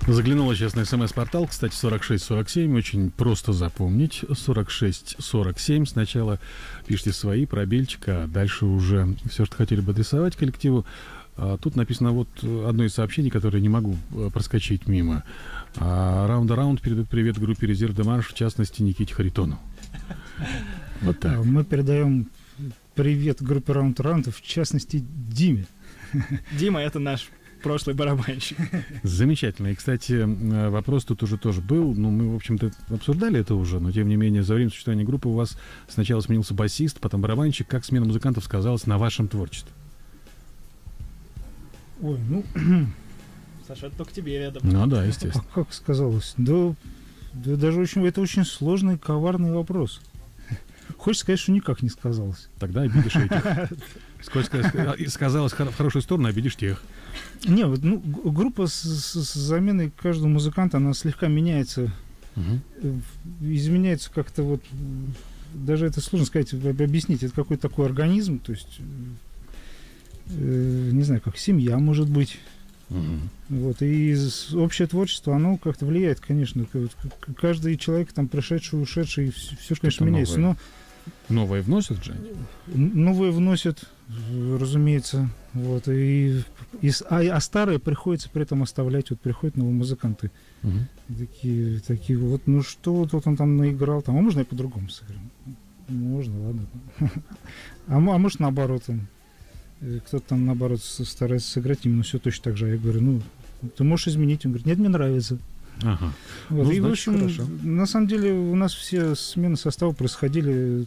Заглянула сейчас на смс-портал, кстати, сорок шесть сорок семь, очень просто запомнить, сорок шесть сорок семь, сначала пишите свои, пробельчик, а дальше уже все, что хотели бы адресовать коллективу. А тут написано вот одно из сообщений, которое не могу проскочить мимо. Раунд-раунд передает привет группе «Резерв де Марш», в частности, Никите Харитону. Вот так. Мы передаем привет группе Раунд-раунд, в частности, Диме. Дима — это наш прошлый барабанщик. Замечательно. И, кстати, вопрос тут уже тоже был. Ну, мы, в общем-то, обсуждали это уже, но, тем не менее, за время существования группы у вас сначала сменился басист, потом барабанщик. Как смена музыкантов сказалась на вашем творчестве? Ой, ну... Саша, это только тебе ведомо. Ну да, естественно. А как сказалось? Да, да даже очень, это очень сложный, коварный вопрос. Хочешь сказать, что никак не сказалось. Тогда обидишь этих. Сколько сказалось в хорошую сторону, обидишь тех. Не, вот, ну, группа с, с, с заменой каждого музыканта, она слегка меняется. Угу. Изменяется как-то вот... Даже это сложно сказать, объяснить. Это какой-то такой организм, то есть... Э, не знаю, как семья, может быть. Угу. Вот, и общее творчество, оно как-то влияет, конечно. Каждый человек, там, пришедший, ушедший, все, все конечно, меняется. Но... Новое вносят же? Новое вносят, разумеется. Вот, и, и, а, а старые приходится при этом оставлять. Вот приходят новые музыканты. Угу. Такие, такие вот, ну что вот он там наиграл, там, а можно я по-другому сыграю? Можно, ладно. А, а может наоборот, там, кто-то там наоборот старается сыграть именно все точно так же. А я говорю, ну, ты можешь изменить. Он говорит, нет, мне нравится. Ага. Вот. Ну, и, значит, в общем, хорошо. На самом деле у нас все смены состава происходили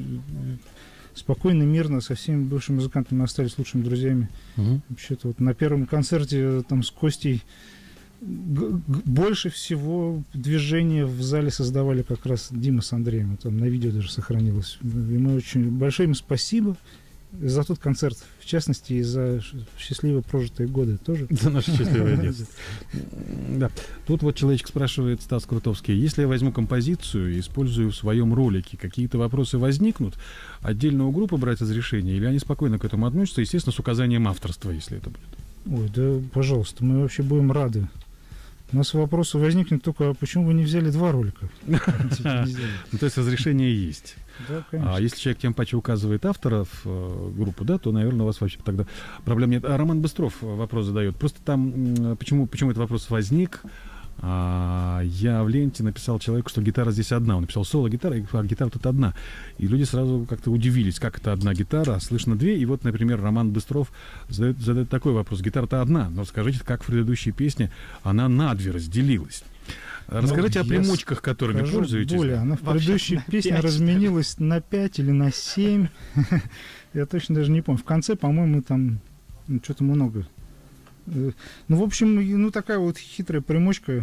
спокойно, мирно, со всеми бывшими музыкантами мы остались лучшими друзьями. Угу. Вообще-то вот на первом концерте там с Костей г- г- больше всего движения в зале создавали как раз Дима с Андреем. Там на видео даже сохранилось. И мы очень большое им спасибо за тот концерт, в частности, и за счастливо прожитые годы тоже. За наше счастливое детство. Да. Тут вот человечек спрашивает, Стас Крутовский, если я возьму композицию и использую в своем ролике, какие-то вопросы возникнут, отдельно у группы брать разрешение, или они спокойно к этому относятся, естественно, с указанием авторства, если это будет? Ой, да, пожалуйста, мы вообще будем рады. У нас вопросы возникнут только, а почему вы не взяли два ролика? Ну, то есть разрешение есть. Да, конечно. А если человек тем паче указывает авторов э, группы, да, то, наверное, у вас вообще тогда проблем нет. А Роман Быстров вопрос задает. Просто там, почему, почему этот вопрос возник? А, я в ленте написал человеку, что гитара здесь одна. Он написал соло-гитара, а гитара тут одна. И люди сразу как-то удивились, как это одна гитара, а слышно две. И вот, например, Роман Быстров задает, задает такой вопрос. Гитара-то одна, но скажите, как в предыдущей песне она на две разделилась? Расскажите ну, о примочках, которыми пользуетесь. Более. Она в предыдущей песне разменилась на пять или на семь. Я точно даже не помню. В конце, по-моему, там ну, что-то много. Ну, в общем, ну такая вот хитрая примочка.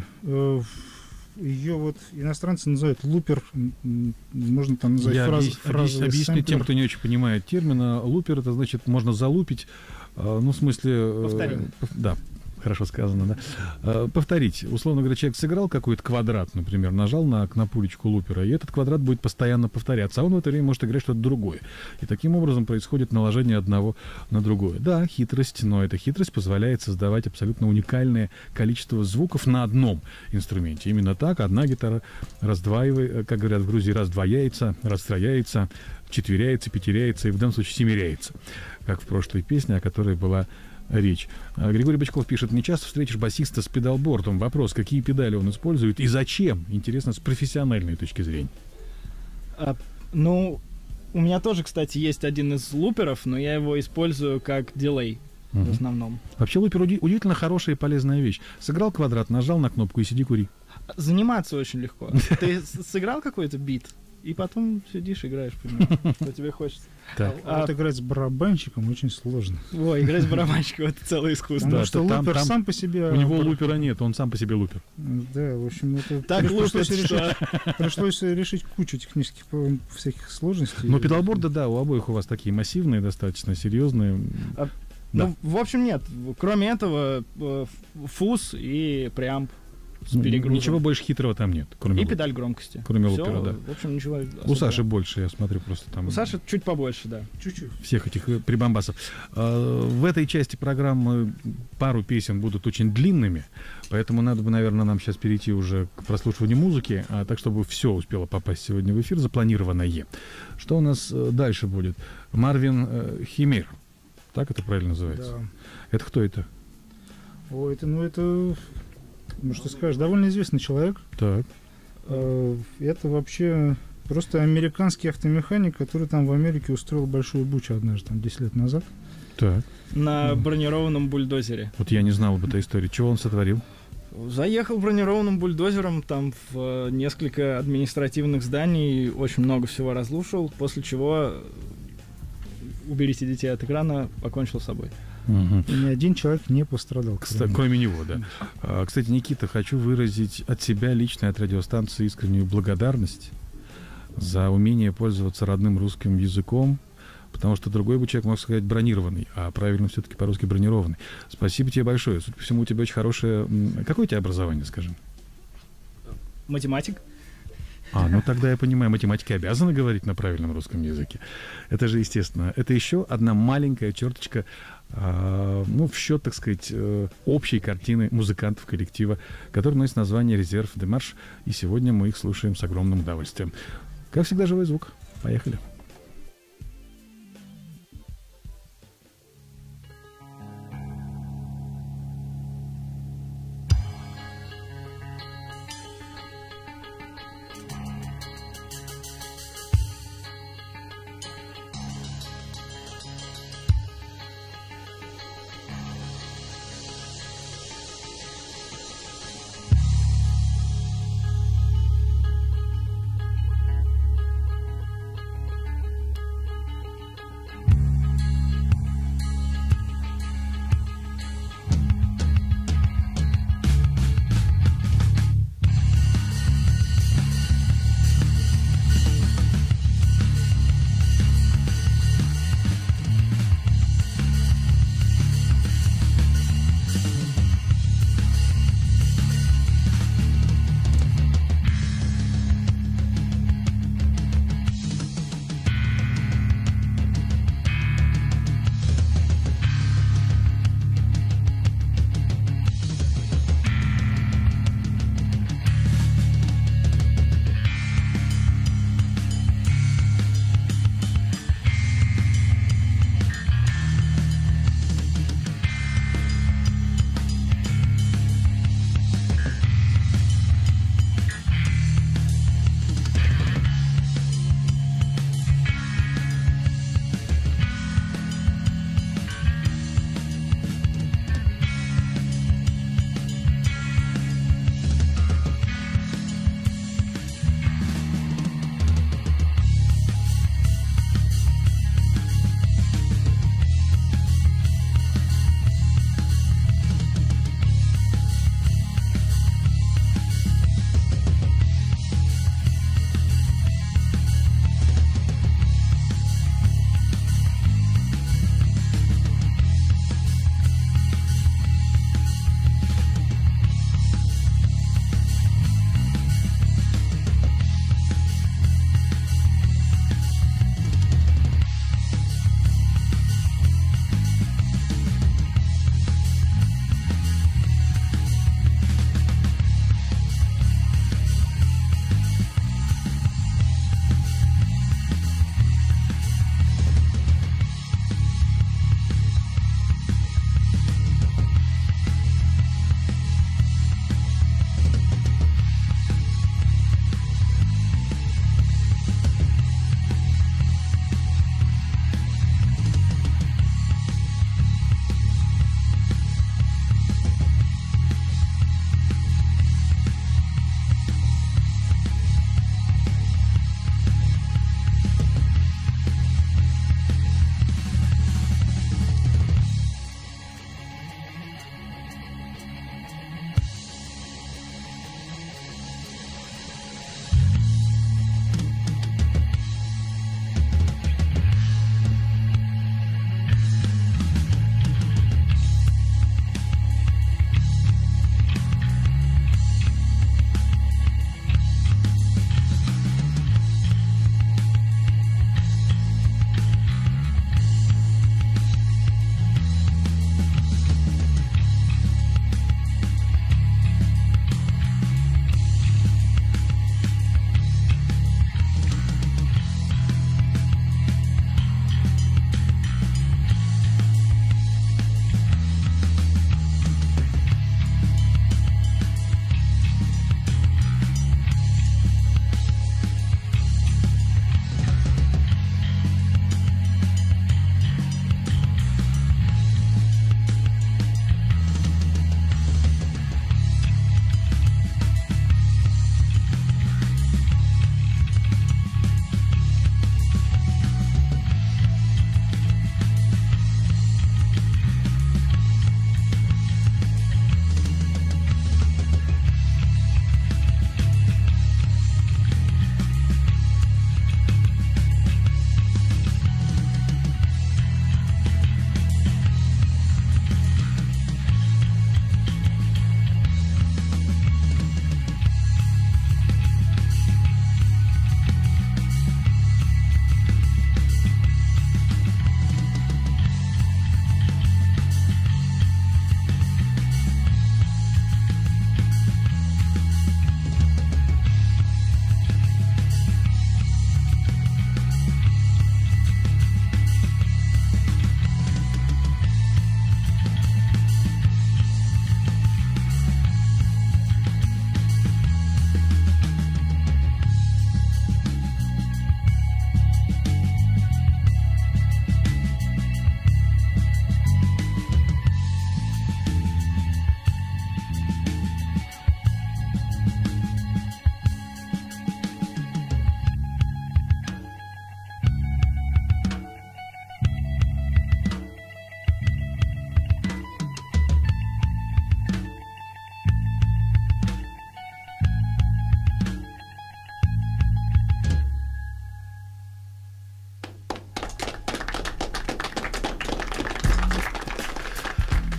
Ее вот иностранцы называют лупер. Можно там назвать Я фразу. объяс, фразу объясню сэмплер. Тем, кто не очень понимает термина. Лупер — это значит, можно залупить. Ну, в смысле... Повторить. Да. Хорошо сказано, да. Повторить. Условно говоря, человек сыграл какой-то квадрат, например, нажал на кнопулечку лупера, и этот квадрат будет постоянно повторяться, а он в это время может играть что-то другое. И таким образом происходит наложение одного на другое. Да, хитрость, но эта хитрость позволяет создавать абсолютно уникальное количество звуков на одном инструменте. Именно так одна гитара раздваивает, как говорят в Грузии, раздвояется, расстрояется, четверяется, пятеряется и в данном случае семеряется, как в прошлой песне, о которой была речь. Григорий Бычков пишет, не часто встретишь басиста с педалбордом. Вопрос, какие педали он использует и зачем? Интересно, с профессиональной точки зрения. А, ну, у меня тоже, кстати, есть один из луперов, но я его использую как дилей угу. в основном. Вообще лупер уди- удивительно хорошая и полезная вещь. Сыграл квадрат, нажал на кнопку и сиди кури. Заниматься очень легко. Ты сыграл какой-то бит, и потом сидишь, играешь, что тебе хочется. Так. А, а вот играть с барабанщиком очень сложно. О, играть с барабанщиком — это целое искусство. Потому да, что там, лупер там, сам по себе... У него лупера нет, он сам по себе лупер. Да, в общем, это... Так пришлось, лупит, решить, пришлось решить кучу технических всяких сложностей. Но педалборды, да, у обоих у вас такие массивные, достаточно серьезные. А, да. Ну, в общем, нет. Кроме этого, фуз и преамп. с перегрузом. Ничего больше хитрого там нет, кроме И педаль громкости. Кроме Всё, лупера, да. В общем, ничего У особенного. Саши больше, я смотрю, просто там... У Саши чуть побольше, да. Чуть-чуть. Всех этих э, прибамбасов. А, в этой части программы пару песен будут очень длинными, поэтому надо бы, наверное, нам сейчас перейти уже к прослушиванию музыки, а так, чтобы все успело попасть сегодня в эфир, запланированное. Что у нас э, дальше будет? Марвин э, Химер. Так это правильно называется? Да. Это кто это? О, это, ну, это, ну, что скажешь, довольно известный человек. Так. Э, Это вообще просто американский автомеханик, который там в Америке устроил большую бучу однажды, там, десять лет назад. Так. На Ну. бронированном бульдозере. Вот я не знал об этой истории. Чего он сотворил? Заехал бронированным бульдозером там в э, несколько административных зданий, очень много всего разрушил, после чего э, уберите детей от экрана, покончил с собой. Угу. И ни один человек не пострадал. Кстати, кроме него, да. А, кстати, Никита, хочу выразить от себя лично, от радиостанции искреннюю благодарность за умение пользоваться родным русским языком, потому что другой бы человек мог сказать бронированный, а правильно все-таки по-русски бронированный. Спасибо тебе большое. Судя по всему, у тебя очень хорошее... Какое у тебя образование, скажи? Математик. А, ну тогда я понимаю, математики обязаны говорить на правильном русском языке. Это же естественно. Это еще одна маленькая черточка, э, ну, в счет, так сказать, э, общей картины музыкантов коллектива, который носит название «Резерв де Марш», и сегодня мы их слушаем с огромным удовольствием. Как всегда, живой звук. Поехали. Thank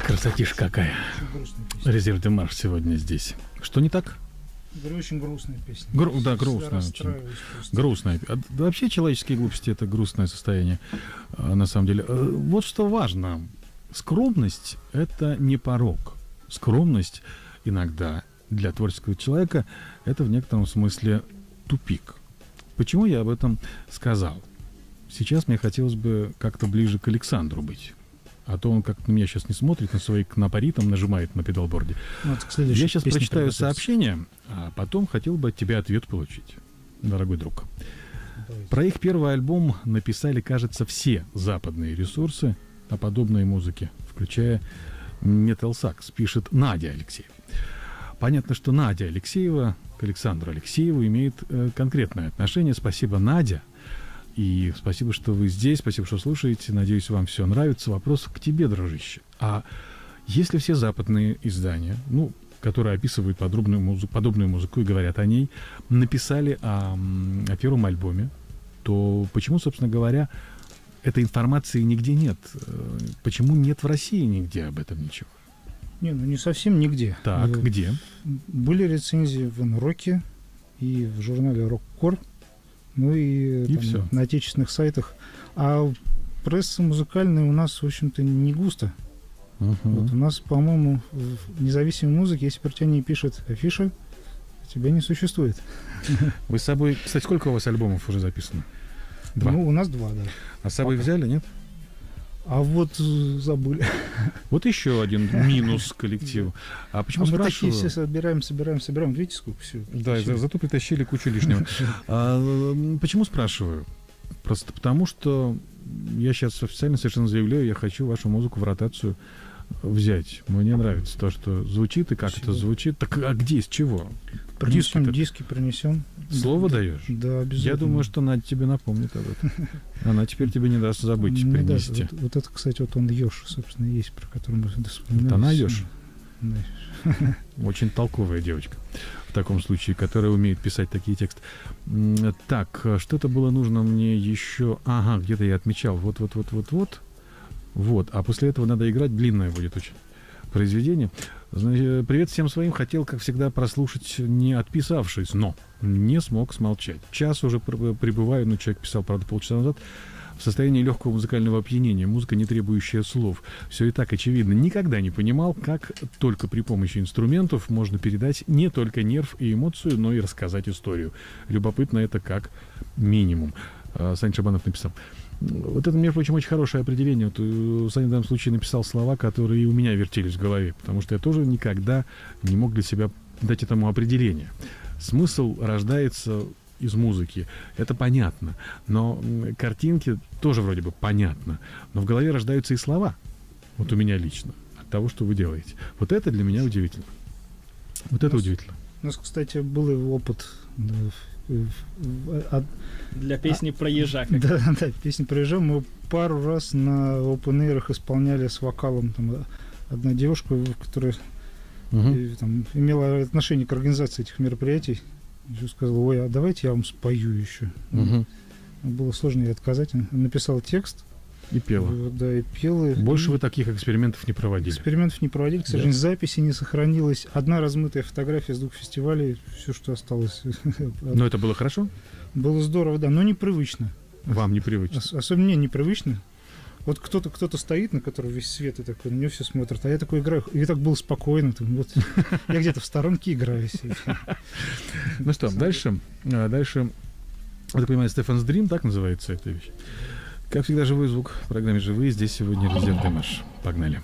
Красотища какая. Резерв де марш сегодня здесь. Что не так? Говорю, очень грустная песня. Гру- да, грустная очень. Грустная. А, да, вообще человеческие глупости — это грустное состояние, а, на самом деле. А, вот что важно. Скромность — это не порок. Скромность иногда для творческого человека — это в некотором смысле тупик. Почему я об этом сказал? Сейчас мне хотелось бы как-то ближе к Александру быть. А то он как-то на меня сейчас не смотрит, на свои кнопари там нажимает на педалборде. Вот, я сейчас прочитаю сообщение, а потом хотел бы от тебя ответ получить, дорогой друг. Давайте. Про их первый альбом написали, кажется, все западные ресурсы о подобной музыке, включая Metal Sax, пишет Надя Алексеева. Понятно, что Надя Алексеева к Александру Алексееву имеет э, конкретное отношение. Спасибо, Надя. И спасибо, что вы здесь, спасибо, что слушаете. Надеюсь, вам все нравится. Вопрос к тебе, дружище. А если все западные издания, ну, которые описывают подробную музыку, подобную музыку и говорят о ней, написали о, о первом альбоме, то почему, собственно говоря, этой информации нигде нет? Почему нет в России нигде об этом ничего? Не, ну не совсем нигде. Так, э, где? Были рецензии в Н-Роке и в журнале «Рок-Кор», ну и, и там, все. На отечественных сайтах. А пресса музыкальная у нас, в общем-то, не густо. Uh-huh. Вот у нас, по-моему, в независимой музыке, если про тебя не пишет афиша, тебя не существует. Вы с собой... Кстати, сколько у вас альбомов уже записано? Два. Ну, у нас два, да. А с собой Пока. взяли, нет? А вот забыли. Вот еще один минус коллективу. А почему а мы спрашиваю? такие все собираем, собираем, собираем. Видите, сколько всего? Да, за, зато притащили кучу лишнего. А, почему спрашиваю? Просто потому, что я сейчас официально совершенно заявляю, я хочу вашу музыку в ротацию взять. Мне нравится то, что звучит и как Спасибо. Это звучит. Так а где, с чего? Принесем диски, диски принесем. Слово да, даешь? Да, обязательно. Я думаю, что Надя тебе напомнит об этом. Она теперь тебе не даст забыть не принести. Даст. Вот, вот это, кстати, вот он Ёж, собственно, есть, про который мы вспоминали. Вот она Ёж? Да. Очень толковая девочка. В таком случае, которая умеет писать такие тексты. Так, что-то было нужно мне еще... Ага, где-то я отмечал. Вот-вот-вот-вот-вот. Вот. А после этого надо играть. Длинное будет очень произведение. Значит, привет всем своим. Хотел, как всегда, прослушать, не отписавшись, но не смог смолчать. Час уже пребываю, ну, человек писал, правда, полчаса назад, в состоянии легкого музыкального опьянения. Музыка, не требующая слов. Все и так очевидно. Никогда не понимал, как только при помощи инструментов можно передать не только нерв и эмоцию, но и рассказать историю. Любопытно это как минимум. Саня Шабанов написал. Вот это, между прочим, очень хорошее определение. Вот Саня в данном случае написал слова, которые и у меня вертелись в голове, потому что я тоже никогда не мог для себя дать этому определение. Смысл рождается из музыки, это понятно, но картинки тоже вроде бы понятно, но в голове рождаются и слова, вот у меня лично, от того, что вы делаете. Вот это для меня удивительно. Вот это у нас, удивительно. У нас, кстати, был опыт... От... Для песни а, про ежа. Как да, да, песни про ежа. Мы пару раз на опен-эйрах исполняли с вокалом. Там одна девушка, которая угу. и, там, имела отношение к организации этих мероприятий, еще сказала: ой, а давайте я вам спою еще. Угу. Было сложно ей отказать. Она написала текст. И пела. Вот, да, и пела. Больше и... вы таких экспериментов не проводили? Экспериментов не проводили, к сожалению, да. Записи не сохранилось. Одна размытая фотография с двух фестивалей, все, что осталось. Но это было хорошо? Было здорово, да, но непривычно. Вам непривычно? Ос- особенно мне непривычно. Вот кто-то, кто-то стоит, на которого весь свет, и такой, на него все смотрят, а я такой играю, и так было спокойно. Вот, я где-то в сторонке играю. Ну что, дальше, дальше, я так понимаю, Стефанс Дрим, так называется эта вещь. Как всегда, живой звук в программе «Живые». Здесь сегодня Резерв де марш. Погнали.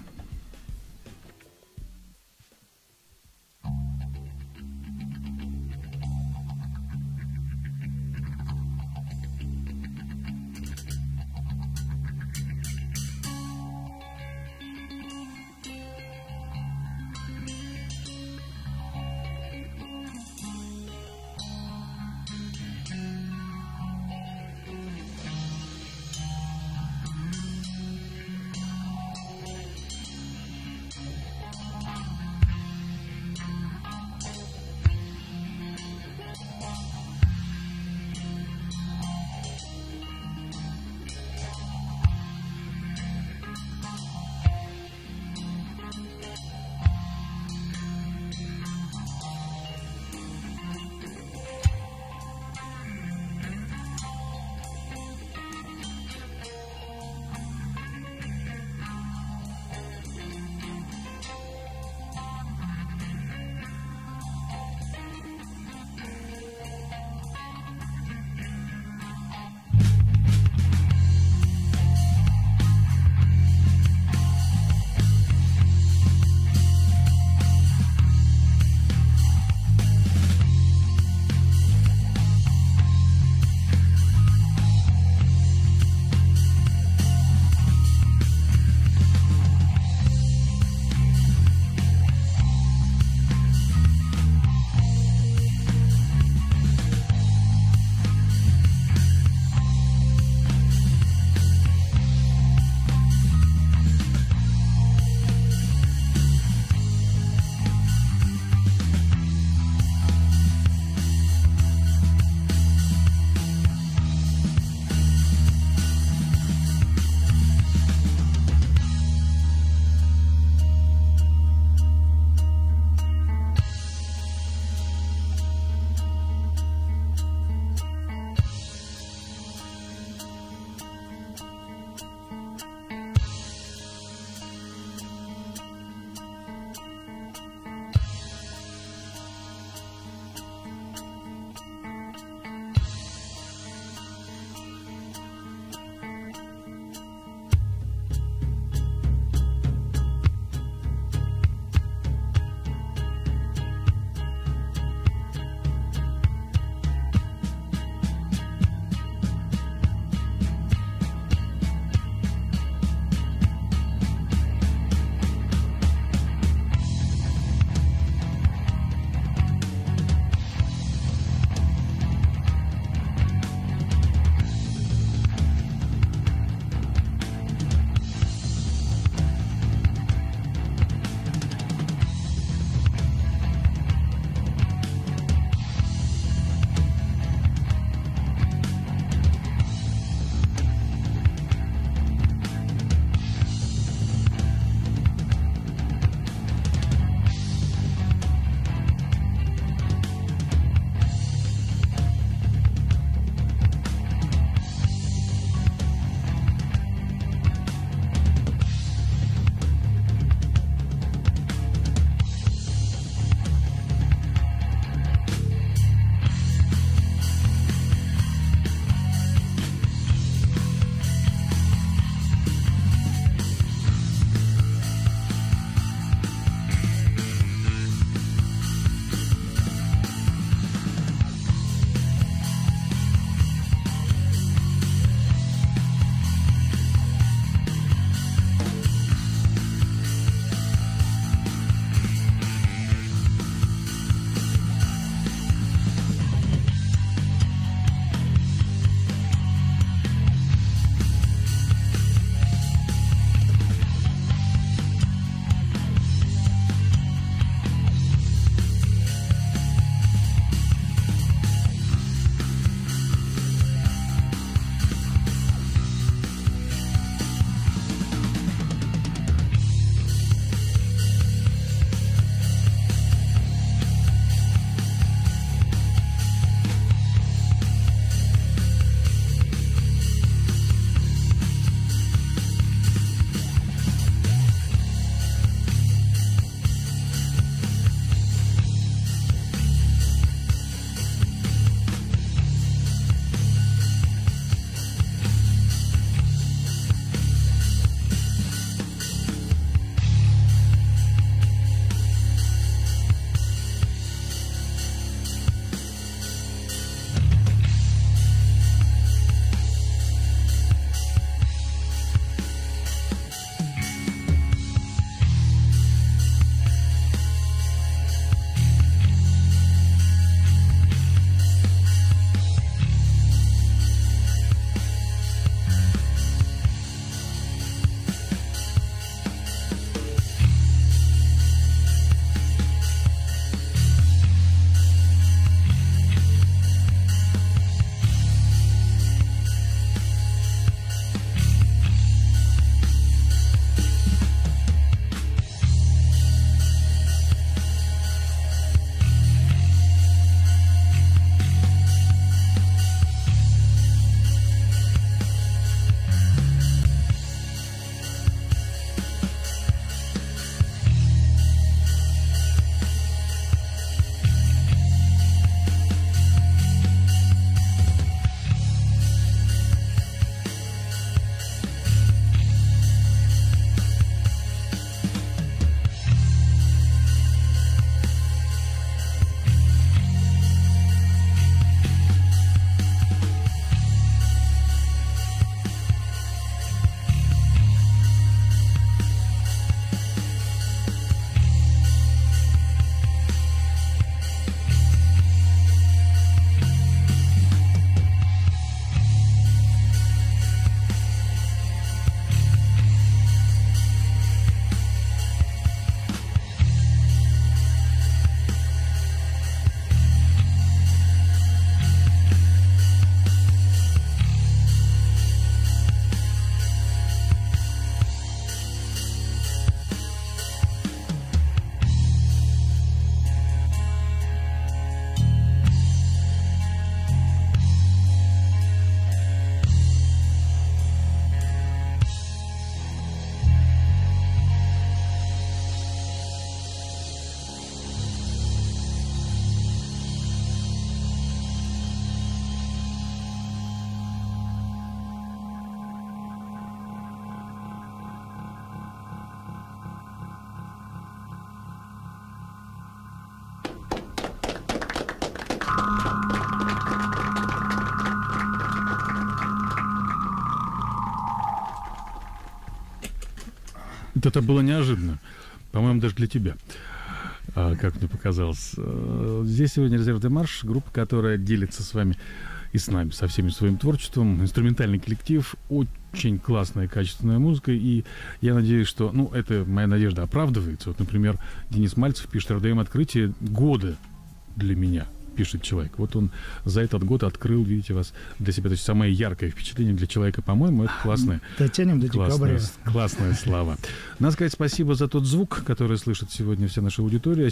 Вот это было неожиданно. По-моему, даже для тебя. А, как мне показалось. Здесь сегодня «Резерв де Марш», группа, которая делится с вами и с нами, со всеми своим творчеством. Инструментальный коллектив, очень классная, качественная музыка. И я надеюсь, что, ну, это моя надежда оправдывается. Вот, например, Денис Мальцев пишет: «эр дэ эм открытие года для меня», пишет человек. Вот он за этот год открыл, видите, вас для себя. То есть самое яркое впечатление для человека, по-моему, это классное. Дотянем до декабря. Классная слава. Надо сказать спасибо за тот звук, который слышит сегодня вся наша аудитория.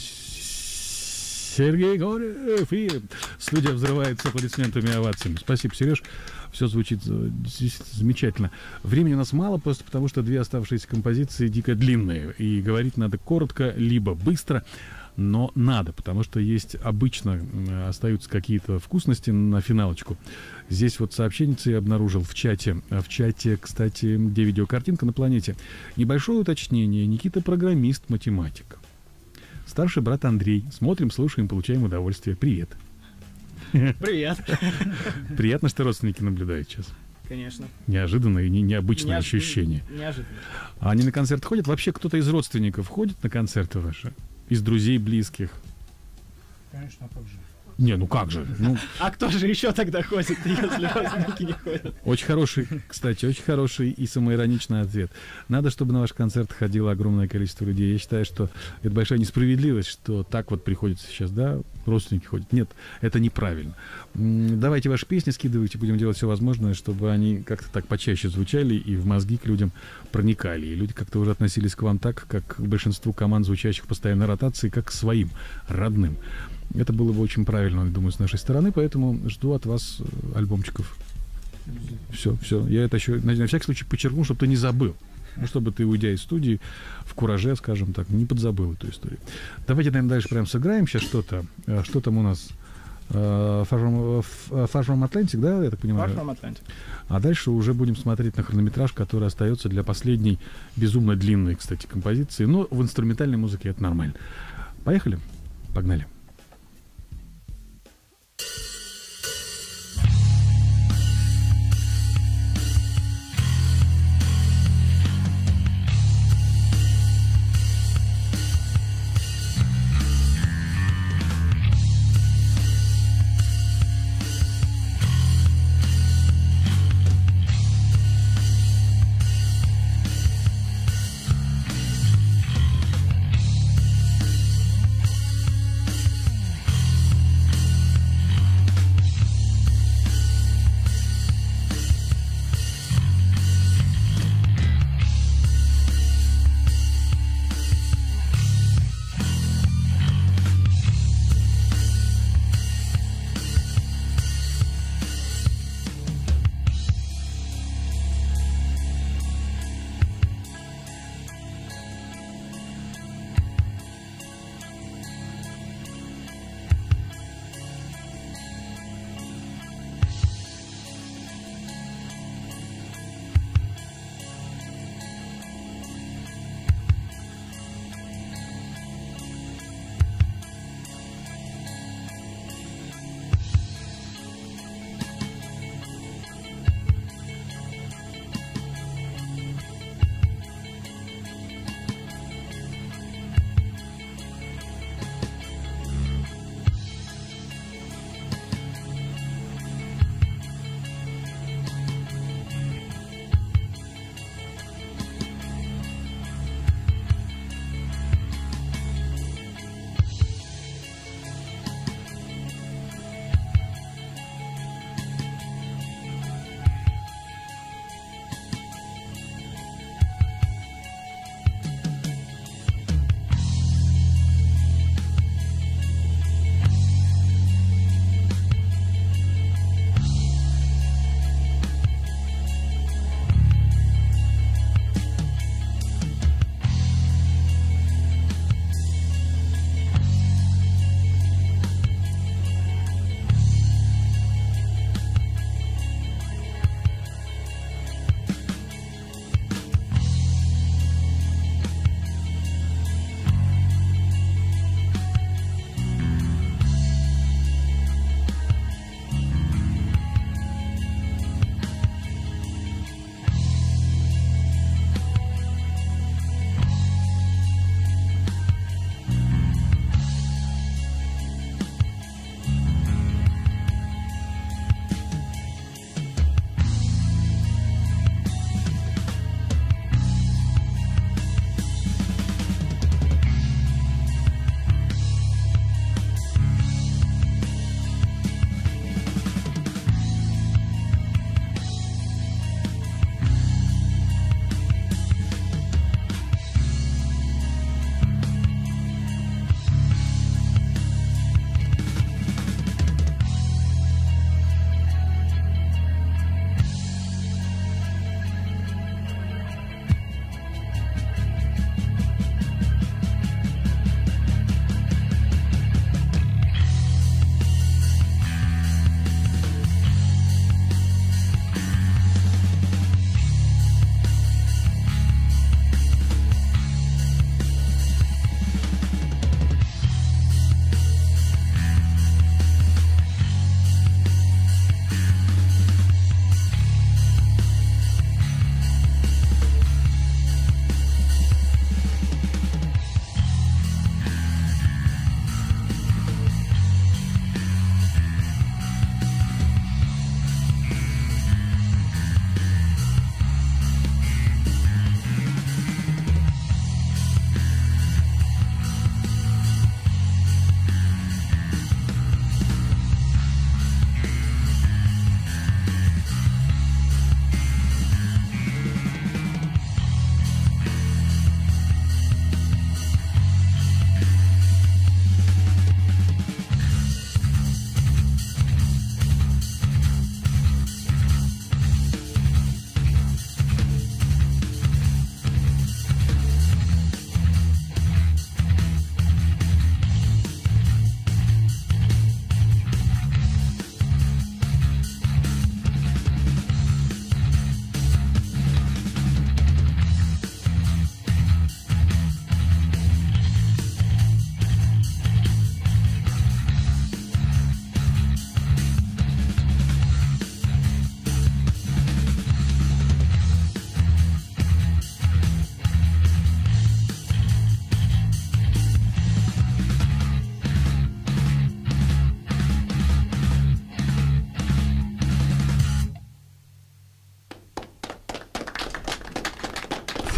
Сергей Горев, и студия взрывается аплодисментами и овациями. Спасибо, Сереж. Все звучит замечательно. Времени у нас мало, просто потому что две оставшиеся композиции дико длинные. И говорить надо коротко, либо быстро. Но надо, потому что есть обычно остаются какие-то вкусности на финалочку. Здесь вот сообщение я обнаружил в чате. В чате, кстати, где видеокартинка на планете. Небольшое уточнение. Никита программист, математик. Старший брат Андрей. Смотрим, слушаем, получаем удовольствие. Привет. Привет. Приятно, что родственники наблюдают сейчас. Конечно. Неожиданное и не, необычное Неож... ощущение. Неожиданно. А они на концерты ходят? Вообще кто-то из родственников ходит на концерты ваши? Из друзей, близких? Конечно, а как же? Не, ну как же? Ну... А кто же еще тогда ходит, если родственники не ходят? Очень хороший, кстати, очень хороший и самоироничный ответ. Надо, чтобы на ваш концерт ходило огромное количество людей. Я считаю, что это большая несправедливость, что так вот приходится сейчас, да, родственники ходят. Нет, это неправильно. Давайте ваши песни скидывайте, будем делать все возможное, чтобы они как-то так почаще звучали и в мозги к людям проникали. И люди как-то уже относились к вам так, как к большинству команд, звучащих в постоянной ротации, как к своим, родным. Это было бы очень правильно, я думаю, с нашей стороны, поэтому жду от вас альбомчиков. Все, все. Я это еще на, на всякий случай подчеркну, чтобы ты не забыл. Ну, чтобы ты, уйдя из студии, в кураже, скажем так, не подзабыл эту историю. Давайте, наверное, дальше прям сыграем сейчас что-то. Что там у нас? Far From Atlantic, да, я так понимаю? Far From Atlantic. А дальше уже будем смотреть на хронометраж, который остается для последней, безумно длинной, кстати, композиции. Но в инструментальной музыке это нормально. Поехали? Погнали.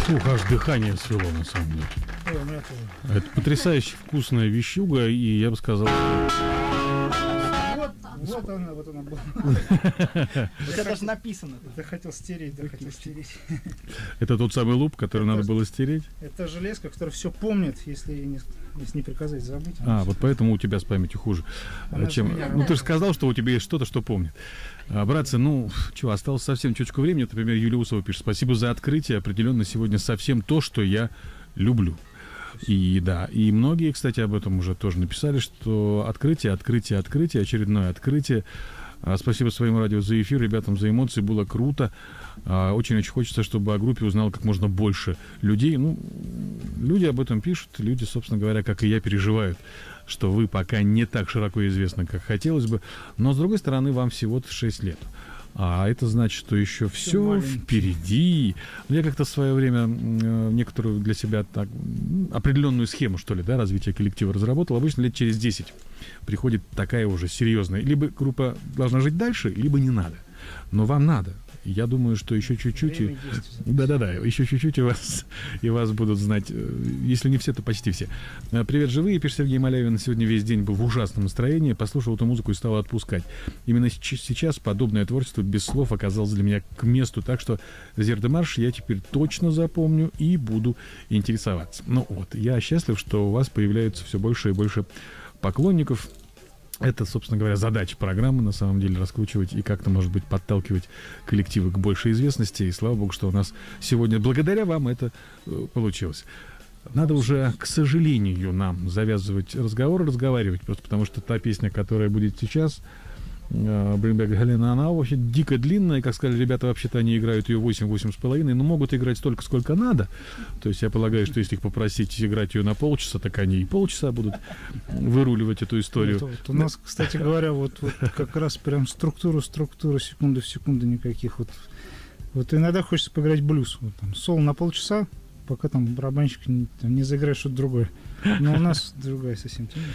Фух, аж дыхание свело, на самом деле. Ой, у меня тоже. Это потрясающе вкусная вещуга, и я бы сказал... Вот, вот она, вот она была. У тебя даже написано. Да хотел стереть, да хотел стереть. Это тот самый луп, который надо было стереть? Это железка, которая все помнит, если не, если не приказать забыть. А, вот поэтому у тебя с памятью хуже. Она Чем... же меня Ну, ты же сказал, что у тебя есть что-то, что помнит. А, братцы, ну, что, осталось совсем чуточку времени. Например, Юлия Усова пишет: спасибо за открытие. Определенно сегодня совсем то, что я люблю. И да, и многие, кстати, об этом уже тоже написали, что открытие, открытие, открытие, очередное открытие. А, спасибо своему радио за эфир, ребятам за эмоции, было круто. Очень-очень хочется, чтобы о группе узнало как можно больше людей. Ну, люди об этом пишут, люди, собственно говоря, как и я, переживают, что вы пока не так широко известны, как хотелось бы. Но, с другой стороны, вам всего-то шесть лет. А это значит, что еще все впереди. Я как-то в свое время э, некоторую для себя так, определенную схему, что ли, да, развития коллектива разработал. Обычно лет через десять приходит такая уже серьезная. Либо группа должна жить дальше, либо не надо. Но вам надо. Я думаю, что еще чуть-чуть... И... Да-да-да, еще чуть-чуть и вас, и вас будут знать. Если не все, то почти все. Привет, живые, пишет Сергей Малявин. Сегодня весь день был в ужасном настроении. Послушал эту музыку и стал отпускать. Именно сейчас подобное творчество без слов оказалось для меня к месту. Так что Зердемарш я теперь точно запомню и буду интересоваться. Ну вот, я счастлив, что у вас появляется все больше и больше поклонников. Это, собственно говоря, задача программы, на самом деле, раскручивать и как-то, может быть, подталкивать коллективы к большей известности. И слава богу, что у нас сегодня, благодаря вам, это э, получилось. Надо уже, к сожалению, нам завязывать разговор, разговаривать, просто потому что та песня, которая будет сейчас, Bring Back Helena, она вообще дико длинная, как сказали ребята, вообще-то они играют ее восемь-восемь с половиной, но могут играть столько, сколько надо. То есть я полагаю, что если их попросить играть ее на полчаса, так они и полчаса будут выруливать эту историю. Вот, вот у нас, кстати говоря, вот, вот как раз прям структура, структура, секунда в секунду никаких. Вот, вот иногда хочется поиграть блюз. Вот, там, соло на полчаса, пока там барабанщик не, там, не заиграет что-то другое. Но у нас другая совсем тема.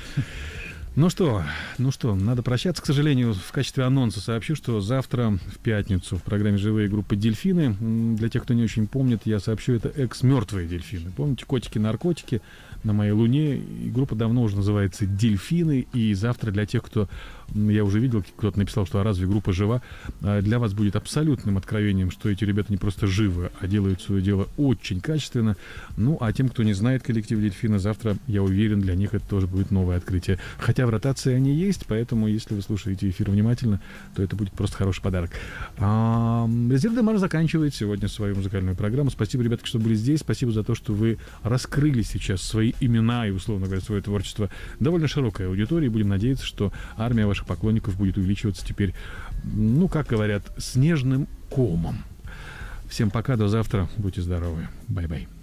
Ну что, ну что, надо прощаться. К сожалению, в качестве анонса сообщу, что завтра, в пятницу, в программе «Живые» группы «Дельфины». Для тех, кто не очень помнит, я сообщу, это экс-мертвые дельфины. Помните «Котики-наркотики» на моей луне? И группа давно уже называется «Дельфины». И завтра для тех, кто... Я уже видел, кто-то написал, что а разве группа жива? Для вас будет абсолютным откровением, что эти ребята не просто живы, а делают свое дело очень качественно. Ну, а тем, кто не знает коллектив «Дельфина», завтра, я уверен, для них это тоже будет новое открытие. Хотя в ротации они есть, поэтому, если вы слушаете эфир внимательно, то это будет просто хороший подарок. Зердемарш заканчивает сегодня свою музыкальную программу. Спасибо, ребятки, что были здесь. Спасибо за то, что вы раскрыли сейчас свои имена и, условно говоря, свое творчество довольно широкой аудитории. Будем надеяться, что армия ваших поклонников будет увеличиваться теперь, ну, как говорят, снежным комом. Всем пока, до завтра. Будьте здоровы. Бай-бай.